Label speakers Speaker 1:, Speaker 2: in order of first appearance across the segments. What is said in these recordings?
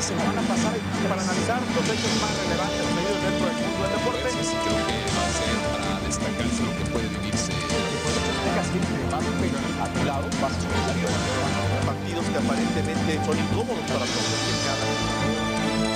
Speaker 1: semana pasada para analizar los hechos más relevantes sucedidos dentro del mundo del deporte.
Speaker 2: Sí, creo que va a ser para destacarse lo que puede vivirse.
Speaker 1: Tengas siempre más a tu lado, vas a escuchar
Speaker 3: partidos que aparentemente son incómodos para todos los mexicanos.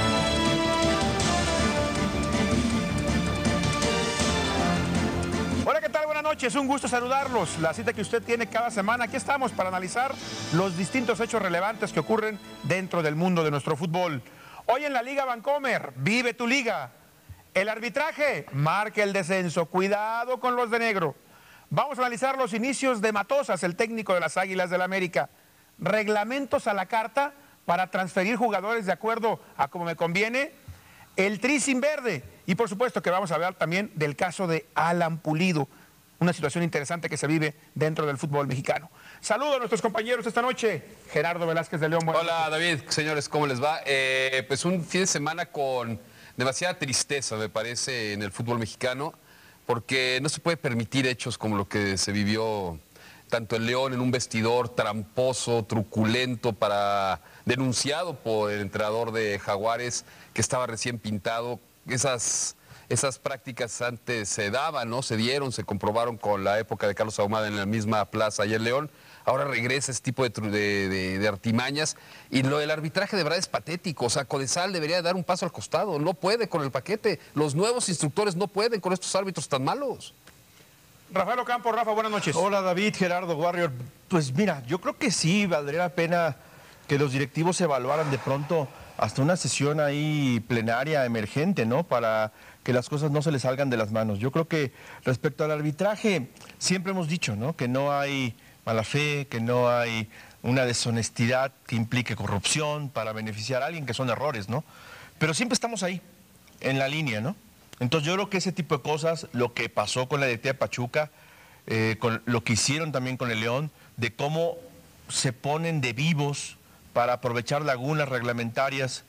Speaker 1: Hola, ¿qué tal? Buenas noches, un gusto saludarlos. La cita que usted tiene cada semana, aquí estamos para analizar los distintos hechos relevantes que ocurren dentro del mundo de nuestro fútbol. Hoy en la Liga Vancomer, vive tu liga. El arbitraje marca el descenso, cuidado con los de negro. Vamos a analizar los inicios de Matosas, el técnico de las Águilas del América. Reglamentos a la carta para transferir jugadores de acuerdo a como me conviene. El Tri sin verde. Y por supuesto que vamos a hablar también del caso de Alan Pulido, una situación interesante que se vive dentro del fútbol mexicano. Saludo a nuestros compañeros esta noche. Gerardo Velázquez de León.
Speaker 2: Hola David, señores, ¿cómo les va? Pues un fin de semana con demasiada tristeza, me parece, en el fútbol mexicano, porque no se puede permitir hechos como lo que se vivió tanto en León, en un vestidor tramposo, truculento, denunciado por el entrenador de Jaguares, que estaba recién pintado. Esas prácticas antes se daban, ¿no? Se dieron, se comprobaron con la época de Carlos Ahumada en la misma plaza allá en León. Ahora regresa ese tipo de artimañas. Y lo del arbitraje de verdad es patético. O sea, Codesal debería dar un paso al costado. No puede con el paquete. Los nuevos instructores no pueden con estos árbitros tan malos.
Speaker 1: Rafael Ocampo. Rafa, buenas noches.
Speaker 4: Hola David, Gerardo, Warrior. Pues mira, yo creo que sí valdría la pena que los directivos evaluaran de pronto hasta una sesión ahí plenaria emergente, ¿no? Para que las cosas no se les salgan de las manos. Yo creo que respecto al arbitraje, siempre hemos dicho, ¿no? Que no hay mala fe, que no hay una deshonestidad que implique corrupción para beneficiar a alguien, que son errores, ¿no? Pero siempre estamos ahí, en la línea, ¿no? Entonces yo creo que ese tipo de cosas, lo que pasó con la directiva de Pachuca, con lo que hicieron también con el León, de cómo se ponen de vivos para aprovechar lagunas reglamentarias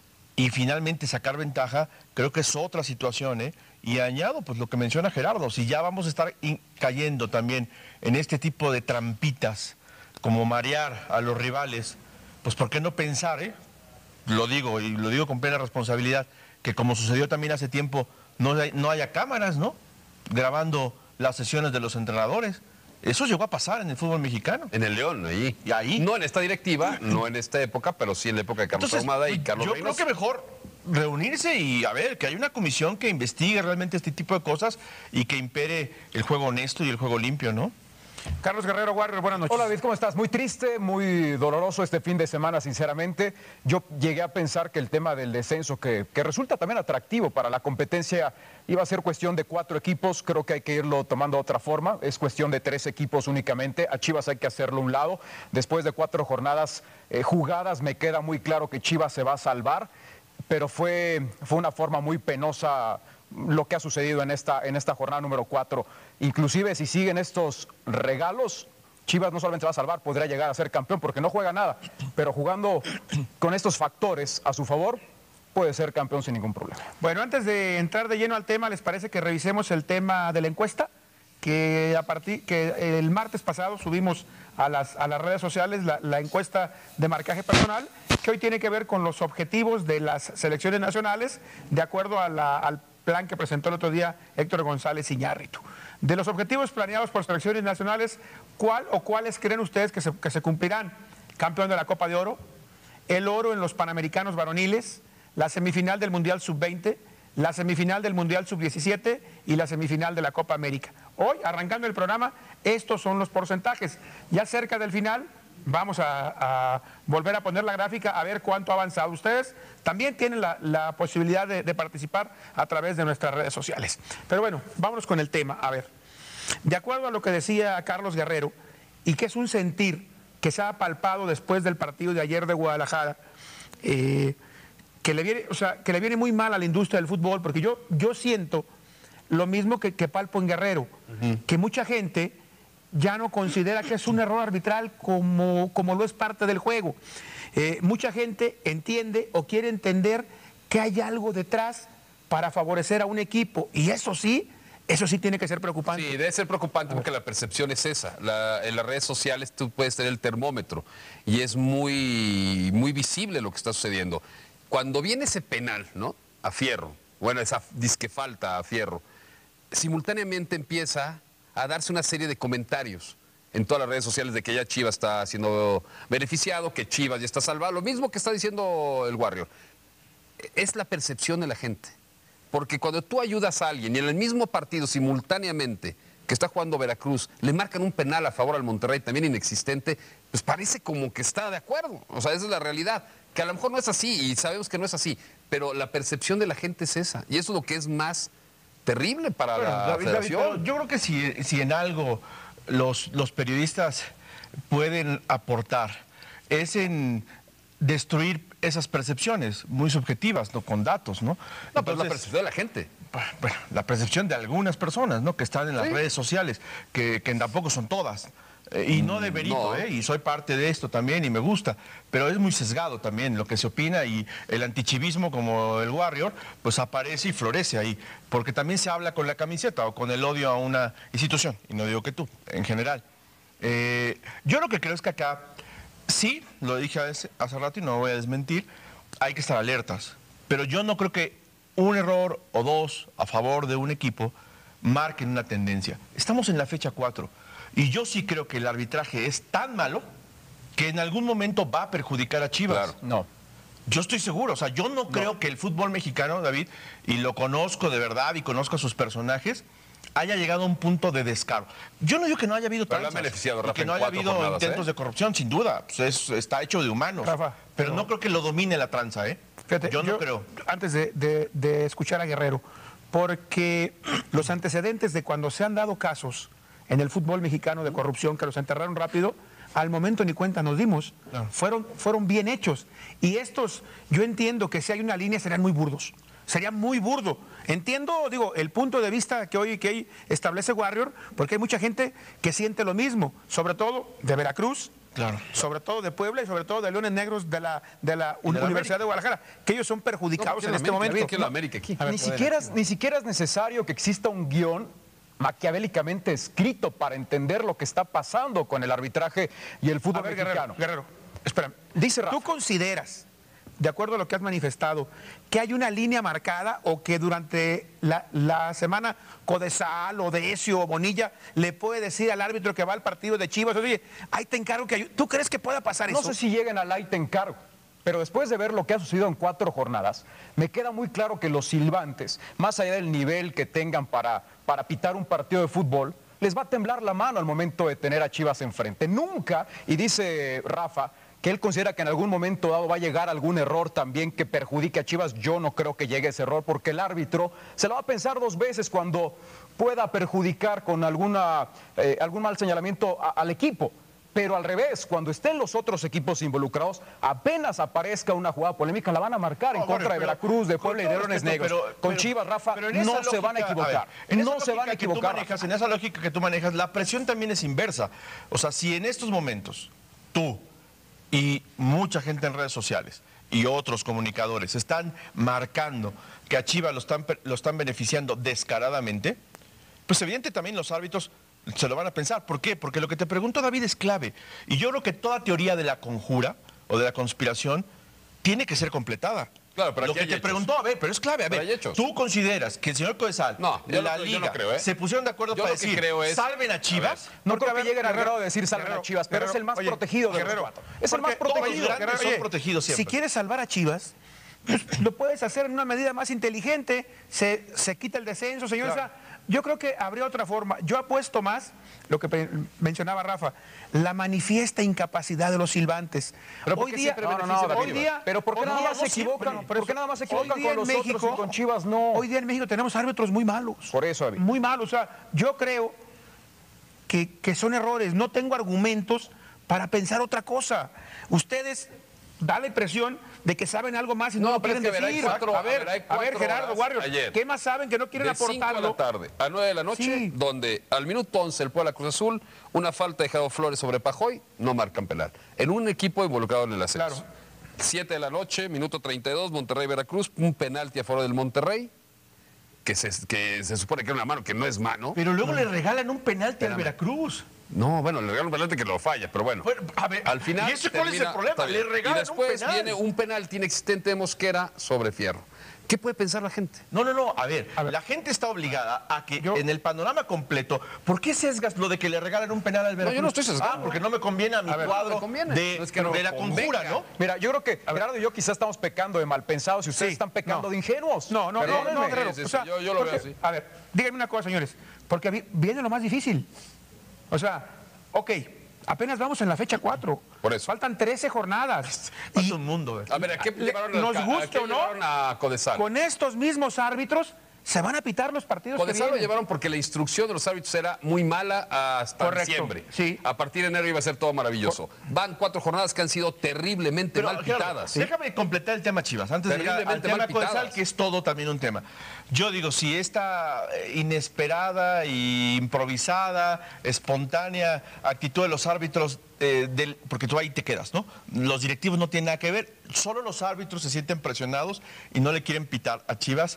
Speaker 4: y finalmente sacar ventaja, creo que es otra situación, ¿eh? Y añado, pues lo que menciona Gerardo, si ya vamos a estar cayendo también en este tipo de trampitas, como marear a los rivales, pues ¿por qué no pensar, lo digo, y lo digo con plena responsabilidad, que como sucedió también hace tiempo, no haya cámaras, ¿no? Grabando las sesiones de los entrenadores. Eso llegó a pasar en el fútbol mexicano.
Speaker 2: En el León, allí.
Speaker 4: Y ahí.
Speaker 2: No en esta directiva, no en esta época, pero sí en la época de Carlos Ahumada y Carlos
Speaker 4: Yo
Speaker 2: Reynoso.
Speaker 4: creo que mejor reunirse y a ver, que hay una comisión que investigue realmente este tipo de cosas y que impere el juego honesto y el juego limpio, ¿no?
Speaker 1: Carlos Guerrero, Warrior, buenas noches.
Speaker 5: Hola David, ¿cómo estás? Muy triste, muy doloroso este fin de semana, sinceramente. Yo llegué a pensar que el tema del descenso, que resulta también atractivo para la competencia, iba a ser cuestión de 4 equipos. Creo que hay que irlo tomando de otra forma. Es cuestión de 3 equipos únicamente. A Chivas hay que hacerlo a un lado. Después de 4 jornadas jugadas, me queda muy claro que Chivas se va a salvar, pero fue una forma muy penosa lo que ha sucedido en esta jornada número 4. Inclusive si siguen estos regalos, Chivas no solamente se va a salvar, podría llegar a ser campeón porque no juega nada, pero jugando con estos factores a su favor, puede ser campeón sin ningún problema.
Speaker 1: Bueno, antes de entrar de lleno al tema, ¿les parece que revisemos el tema de la encuesta? Que el martes pasado subimos a las redes sociales la encuesta de marcaje personal, que hoy tiene que ver con los objetivos de las selecciones nacionales, de acuerdo a al plan que presentó el otro día Héctor González Iñárritu. De los objetivos planeados por selecciones nacionales, ¿cuál o cuáles creen ustedes que se cumplirán? Campeón de la Copa de Oro, el oro en los Panamericanos varoniles, la semifinal del Mundial Sub-20, la semifinal del Mundial Sub-17 y la semifinal de la Copa América. Hoy, arrancando el programa, estos son los porcentajes. Ya cerca del final, vamos a volver a poner la gráfica a ver cuánto ha avanzado. Ustedes también tienen la posibilidad de participar a través de nuestras redes sociales. Pero bueno, vámonos con el tema. A ver, de acuerdo a lo que decía Carlos Guerrero, y que es un sentir que se ha palpado después del partido de ayer de Guadalajara, que le viene muy mal a la industria del fútbol, porque yo siento lo mismo que palpo en Guerrero, que mucha gente ya no considera que es un error arbitral como lo es parte del juego. Mucha gente entiende o quiere entender que hay algo detrás para favorecer a un equipo, y eso sí tiene que ser preocupante.
Speaker 2: Sí, debe ser preocupante porque la percepción es esa. En las redes sociales tú puedes tener el termómetro y es muy, muy visible lo que está sucediendo. cuando viene ese penal, ¿no? A Fierro, bueno, esa disque falta a Fierro, simultáneamente empieza a darse una serie de comentarios en todas las redes sociales de que ya Chivas está siendo beneficiado, que Chivas ya está salvado, lo mismo que está diciendo el Warrior. Es la percepción de la gente, porque cuando tú ayudas a alguien y en el mismo partido simultáneamente que está jugando Veracruz, le marcan un penal a favor al Monterrey también inexistente, pues parece como que está de acuerdo, o sea, esa es la realidad, que a lo mejor no es así y sabemos que no es así, pero la percepción de la gente es esa, y eso es lo que es más terrible para la federación.
Speaker 4: Pero yo creo que si en algo los periodistas pueden aportar es en destruir esas percepciones muy subjetivas, ¿no? Con datos, ¿no?
Speaker 2: No, pero es la percepción de la gente.
Speaker 4: Bueno, la percepción de algunas personas, ¿no? Que están en las redes sociales, que tampoco son todas. Y no de verito,
Speaker 2: no.
Speaker 4: y soy parte de esto también y me gusta, pero es muy sesgado también lo que se opina y el antichivismo como el Warrior, pues aparece y florece ahí, porque también se habla con la camiseta o con el odio a una institución, y no digo que tú, en general. Yo lo que creo es que acá, sí, lo dije hace rato y no voy a desmentir, hay que estar alertas, pero yo no creo que un error o dos a favor de un equipo marquen una tendencia. Estamos en la fecha 4. Y yo sí creo que el arbitraje es tan malo que en algún momento va a perjudicar a Chivas.
Speaker 2: Claro.
Speaker 4: No. Yo estoy seguro. O sea, yo no creo que el fútbol mexicano, David, y lo conozco de verdad y conozco a sus personajes, haya llegado a un punto de descaro. Yo no digo que no haya habido
Speaker 2: Pero le han
Speaker 4: tranzas,
Speaker 2: beneficiado,
Speaker 4: y
Speaker 2: Rafa,
Speaker 4: que
Speaker 2: en
Speaker 4: no haya
Speaker 2: 4
Speaker 4: habido
Speaker 2: jornadas,
Speaker 4: intentos de corrupción, sin duda. Pues está hecho de humanos.
Speaker 1: Rafa,
Speaker 4: pero no creo que lo domine la tranza, ¿eh?
Speaker 1: Fíjate,
Speaker 4: yo no creo.
Speaker 1: Antes de escuchar a Guerrero, porque los antecedentes de cuando se han dado casos en el fútbol mexicano de corrupción que los enterraron rápido, al momento ni cuenta nos dimos,
Speaker 4: Claro.
Speaker 1: fueron bien hechos. Y estos, yo entiendo que si hay una línea serían muy burdos, sería muy burdo. Entiendo, digo, el punto de vista que hoy establece Warrior, porque hay mucha gente que siente lo mismo, sobre todo de Veracruz,
Speaker 4: Claro.
Speaker 1: sobre todo de Puebla y sobre todo de Leones Negros de la Universidad de Guadalajara, que ellos son perjudicados en este momento.
Speaker 2: Que la América aquí.
Speaker 5: Ni siquiera es necesario que exista un guión maquiavélicamente escrito para entender lo que está pasando con el arbitraje y el fútbol
Speaker 1: A ver,
Speaker 5: mexicano.
Speaker 1: Guerrero, espérame.
Speaker 5: Dice Rafa.
Speaker 1: ¿Tú consideras, de acuerdo a lo que has manifestado, que hay una línea marcada o que durante la semana Codesal o Decio o Bonilla le puede decir al árbitro que va al partido de Chivas, oye, ahí te encargo que ¿tú crees que pueda pasar
Speaker 5: No
Speaker 1: eso?
Speaker 5: sé si lleguen al ahí te encargo, pero después de ver lo que ha sucedido en 4 jornadas, me queda muy claro que los silbantes, más allá del nivel que tengan para pitar un partido de fútbol, les va a temblar la mano al momento de tener a Chivas enfrente. Nunca, y dice Rafa, que él considera que en algún momento dado va a llegar algún error también que perjudique a Chivas. Yo no creo que llegue ese error porque el árbitro se lo va a pensar 2 veces cuando pueda perjudicar con algún mal señalamiento al equipo. Pero al revés, cuando estén los otros equipos involucrados, apenas aparezca una jugada polémica, la van a marcar en contra de Veracruz, de Puebla y de Leones Negros. Con Chivas, Rafa, no se van a equivocar. No se van a equivocar.
Speaker 4: En esa lógica que tú manejas, la presión también es inversa. O sea, si en estos momentos tú y mucha gente en redes sociales y otros comunicadores están marcando que a Chivas lo están beneficiando descaradamente, pues evidente también los árbitros se lo van a pensar. ¿Por qué? Porque lo que te pregunto, David, es clave. Y yo creo que toda teoría de la conjura o de la conspiración tiene que ser completada.
Speaker 2: Claro, pero
Speaker 4: lo
Speaker 2: aquí
Speaker 4: que
Speaker 2: hay
Speaker 4: te
Speaker 2: hechos.
Speaker 4: preguntó, a ver, pero es clave. A
Speaker 2: Pero
Speaker 4: ver,
Speaker 2: hay hechos.
Speaker 4: ¿tú consideras que el señor Codesal,
Speaker 2: No, yo
Speaker 4: la
Speaker 2: no- yo
Speaker 4: Liga,
Speaker 2: no creo, ¿eh?
Speaker 4: se pusieron de acuerdo
Speaker 2: Yo
Speaker 4: para
Speaker 2: lo que
Speaker 4: decir,
Speaker 2: creo es-
Speaker 4: salven a Chivas?
Speaker 5: No
Speaker 1: Porque,
Speaker 5: creo
Speaker 1: a
Speaker 5: que
Speaker 1: ver,
Speaker 5: lleguen al
Speaker 1: Guerrero,
Speaker 5: grado de decir salven a
Speaker 1: Guerrero,
Speaker 5: Chivas, pero es el más
Speaker 1: oye,
Speaker 5: protegido de
Speaker 1: Guerrero,
Speaker 5: los 4. Es el más
Speaker 1: porque todos
Speaker 5: protegido.
Speaker 1: los grandes
Speaker 4: son protegidos siempre.
Speaker 1: Si quieres salvar a Chivas, pues, lo puedes hacer en una medida más inteligente, se quita el descenso, señor.
Speaker 4: Claro.
Speaker 1: O sea, yo creo que habría otra forma. Yo apuesto más, lo que mencionaba Rafa, la manifiesta incapacidad de los silbantes.
Speaker 5: Pero ¿por
Speaker 1: hoy
Speaker 5: qué
Speaker 1: día,
Speaker 5: siempre beneficia a
Speaker 1: hoy
Speaker 5: Chivas?
Speaker 1: día,
Speaker 5: Pero ¿por qué
Speaker 1: hoy
Speaker 5: nada
Speaker 1: día
Speaker 5: más se equivocan?
Speaker 1: siempre.
Speaker 5: ¿Por qué nada más se
Speaker 1: Hoy
Speaker 5: equivocan
Speaker 1: día
Speaker 5: con los
Speaker 1: en
Speaker 5: otros
Speaker 1: México-
Speaker 5: y con Chivas no?
Speaker 1: Hoy día en México tenemos árbitros muy malos.
Speaker 5: Por eso, David.
Speaker 1: Muy malos. O sea, yo creo que son errores. No tengo argumentos para pensar otra cosa. Ustedes da la impresión de que saben algo más y no,
Speaker 2: No,
Speaker 1: lo
Speaker 2: pero
Speaker 1: quieren
Speaker 2: es que,
Speaker 1: decir.
Speaker 2: a ver, hay
Speaker 1: a ver,
Speaker 2: 4
Speaker 1: Gerardo
Speaker 2: horas
Speaker 1: Warriors,
Speaker 2: ayer.
Speaker 1: ¿qué más saben que no quieren
Speaker 2: De 5 de la
Speaker 1: aportarlo?
Speaker 2: tarde a 9 de la noche,
Speaker 1: Sí.
Speaker 2: donde al minuto 11 el Puebla Cruz Azul, una falta de Jado Flores sobre Pajoy, no marcan penal. En un equipo involucrado en el ascenso.
Speaker 1: Claro.
Speaker 2: 7 de la noche, minuto 32, Monterrey-Veracruz, un penalti a favor del Monterrey, que se supone que era una mano, que no es mano.
Speaker 4: Pero luego le regalan un penalti al
Speaker 2: Espérame.
Speaker 4: Veracruz.
Speaker 2: No, bueno, le regalan un penalti que lo falla, pero bueno.
Speaker 4: Bueno, a ver,
Speaker 2: al final.
Speaker 4: ¿y ese cuál es el problema?
Speaker 2: está bien.
Speaker 4: Le regalan
Speaker 2: y después
Speaker 4: un penal.
Speaker 2: viene un penalti inexistente de Mosquera sobre Fierro. ¿Qué puede pensar la gente?
Speaker 4: No, a ver, la gente está obligada a que en el panorama completo, ¿por qué sesgas lo de que le regalen un penal al Veracruz?
Speaker 2: yo no estoy sesgando.
Speaker 4: Porque no me conviene a mi cuadro
Speaker 2: no te conviene.
Speaker 4: de,
Speaker 2: No es que no
Speaker 4: de la
Speaker 2: convenga.
Speaker 4: conjura, ¿no?
Speaker 5: Mira, yo creo que Gerardo y yo quizás estamos pecando de mal pensados y ustedes están pecando de ingenuos.
Speaker 1: No,
Speaker 5: Perdónenme.
Speaker 1: Guerrero.
Speaker 2: Sí, sí,
Speaker 1: O sea,
Speaker 2: yo lo veo así.
Speaker 1: A ver, díganme una cosa, señores, porque viene lo más difícil. O sea, ok, apenas vamos en la fecha 4.
Speaker 2: Por eso.
Speaker 1: Faltan 13 jornadas.
Speaker 4: Es un mundo, ¿verdad?
Speaker 2: A ver, ¿a qué llevaron
Speaker 1: nos gusta o no,
Speaker 2: a Codesal?
Speaker 1: Con estos mismos árbitros se van a pitar los partidos que
Speaker 2: Codesal lo
Speaker 1: vienen.
Speaker 2: llevaron porque la instrucción de los árbitros era muy mala hasta
Speaker 1: Correcto,
Speaker 2: diciembre.
Speaker 1: sí.
Speaker 2: A partir de enero iba a ser todo maravilloso. Van 4 jornadas que han sido terriblemente mal
Speaker 4: Gerardo,
Speaker 2: pitadas.
Speaker 4: déjame completar el tema Chivas, antes de llegar al
Speaker 2: Terriblemente
Speaker 4: tema
Speaker 2: mal pitadas.
Speaker 4: Codesal, que es todo también un tema. Yo digo, si esta inesperada y improvisada, espontánea actitud de los árbitros, porque tú ahí te quedas, ¿no? Los directivos no tienen nada que ver, solo los árbitros se sienten presionados y no le quieren pitar a Chivas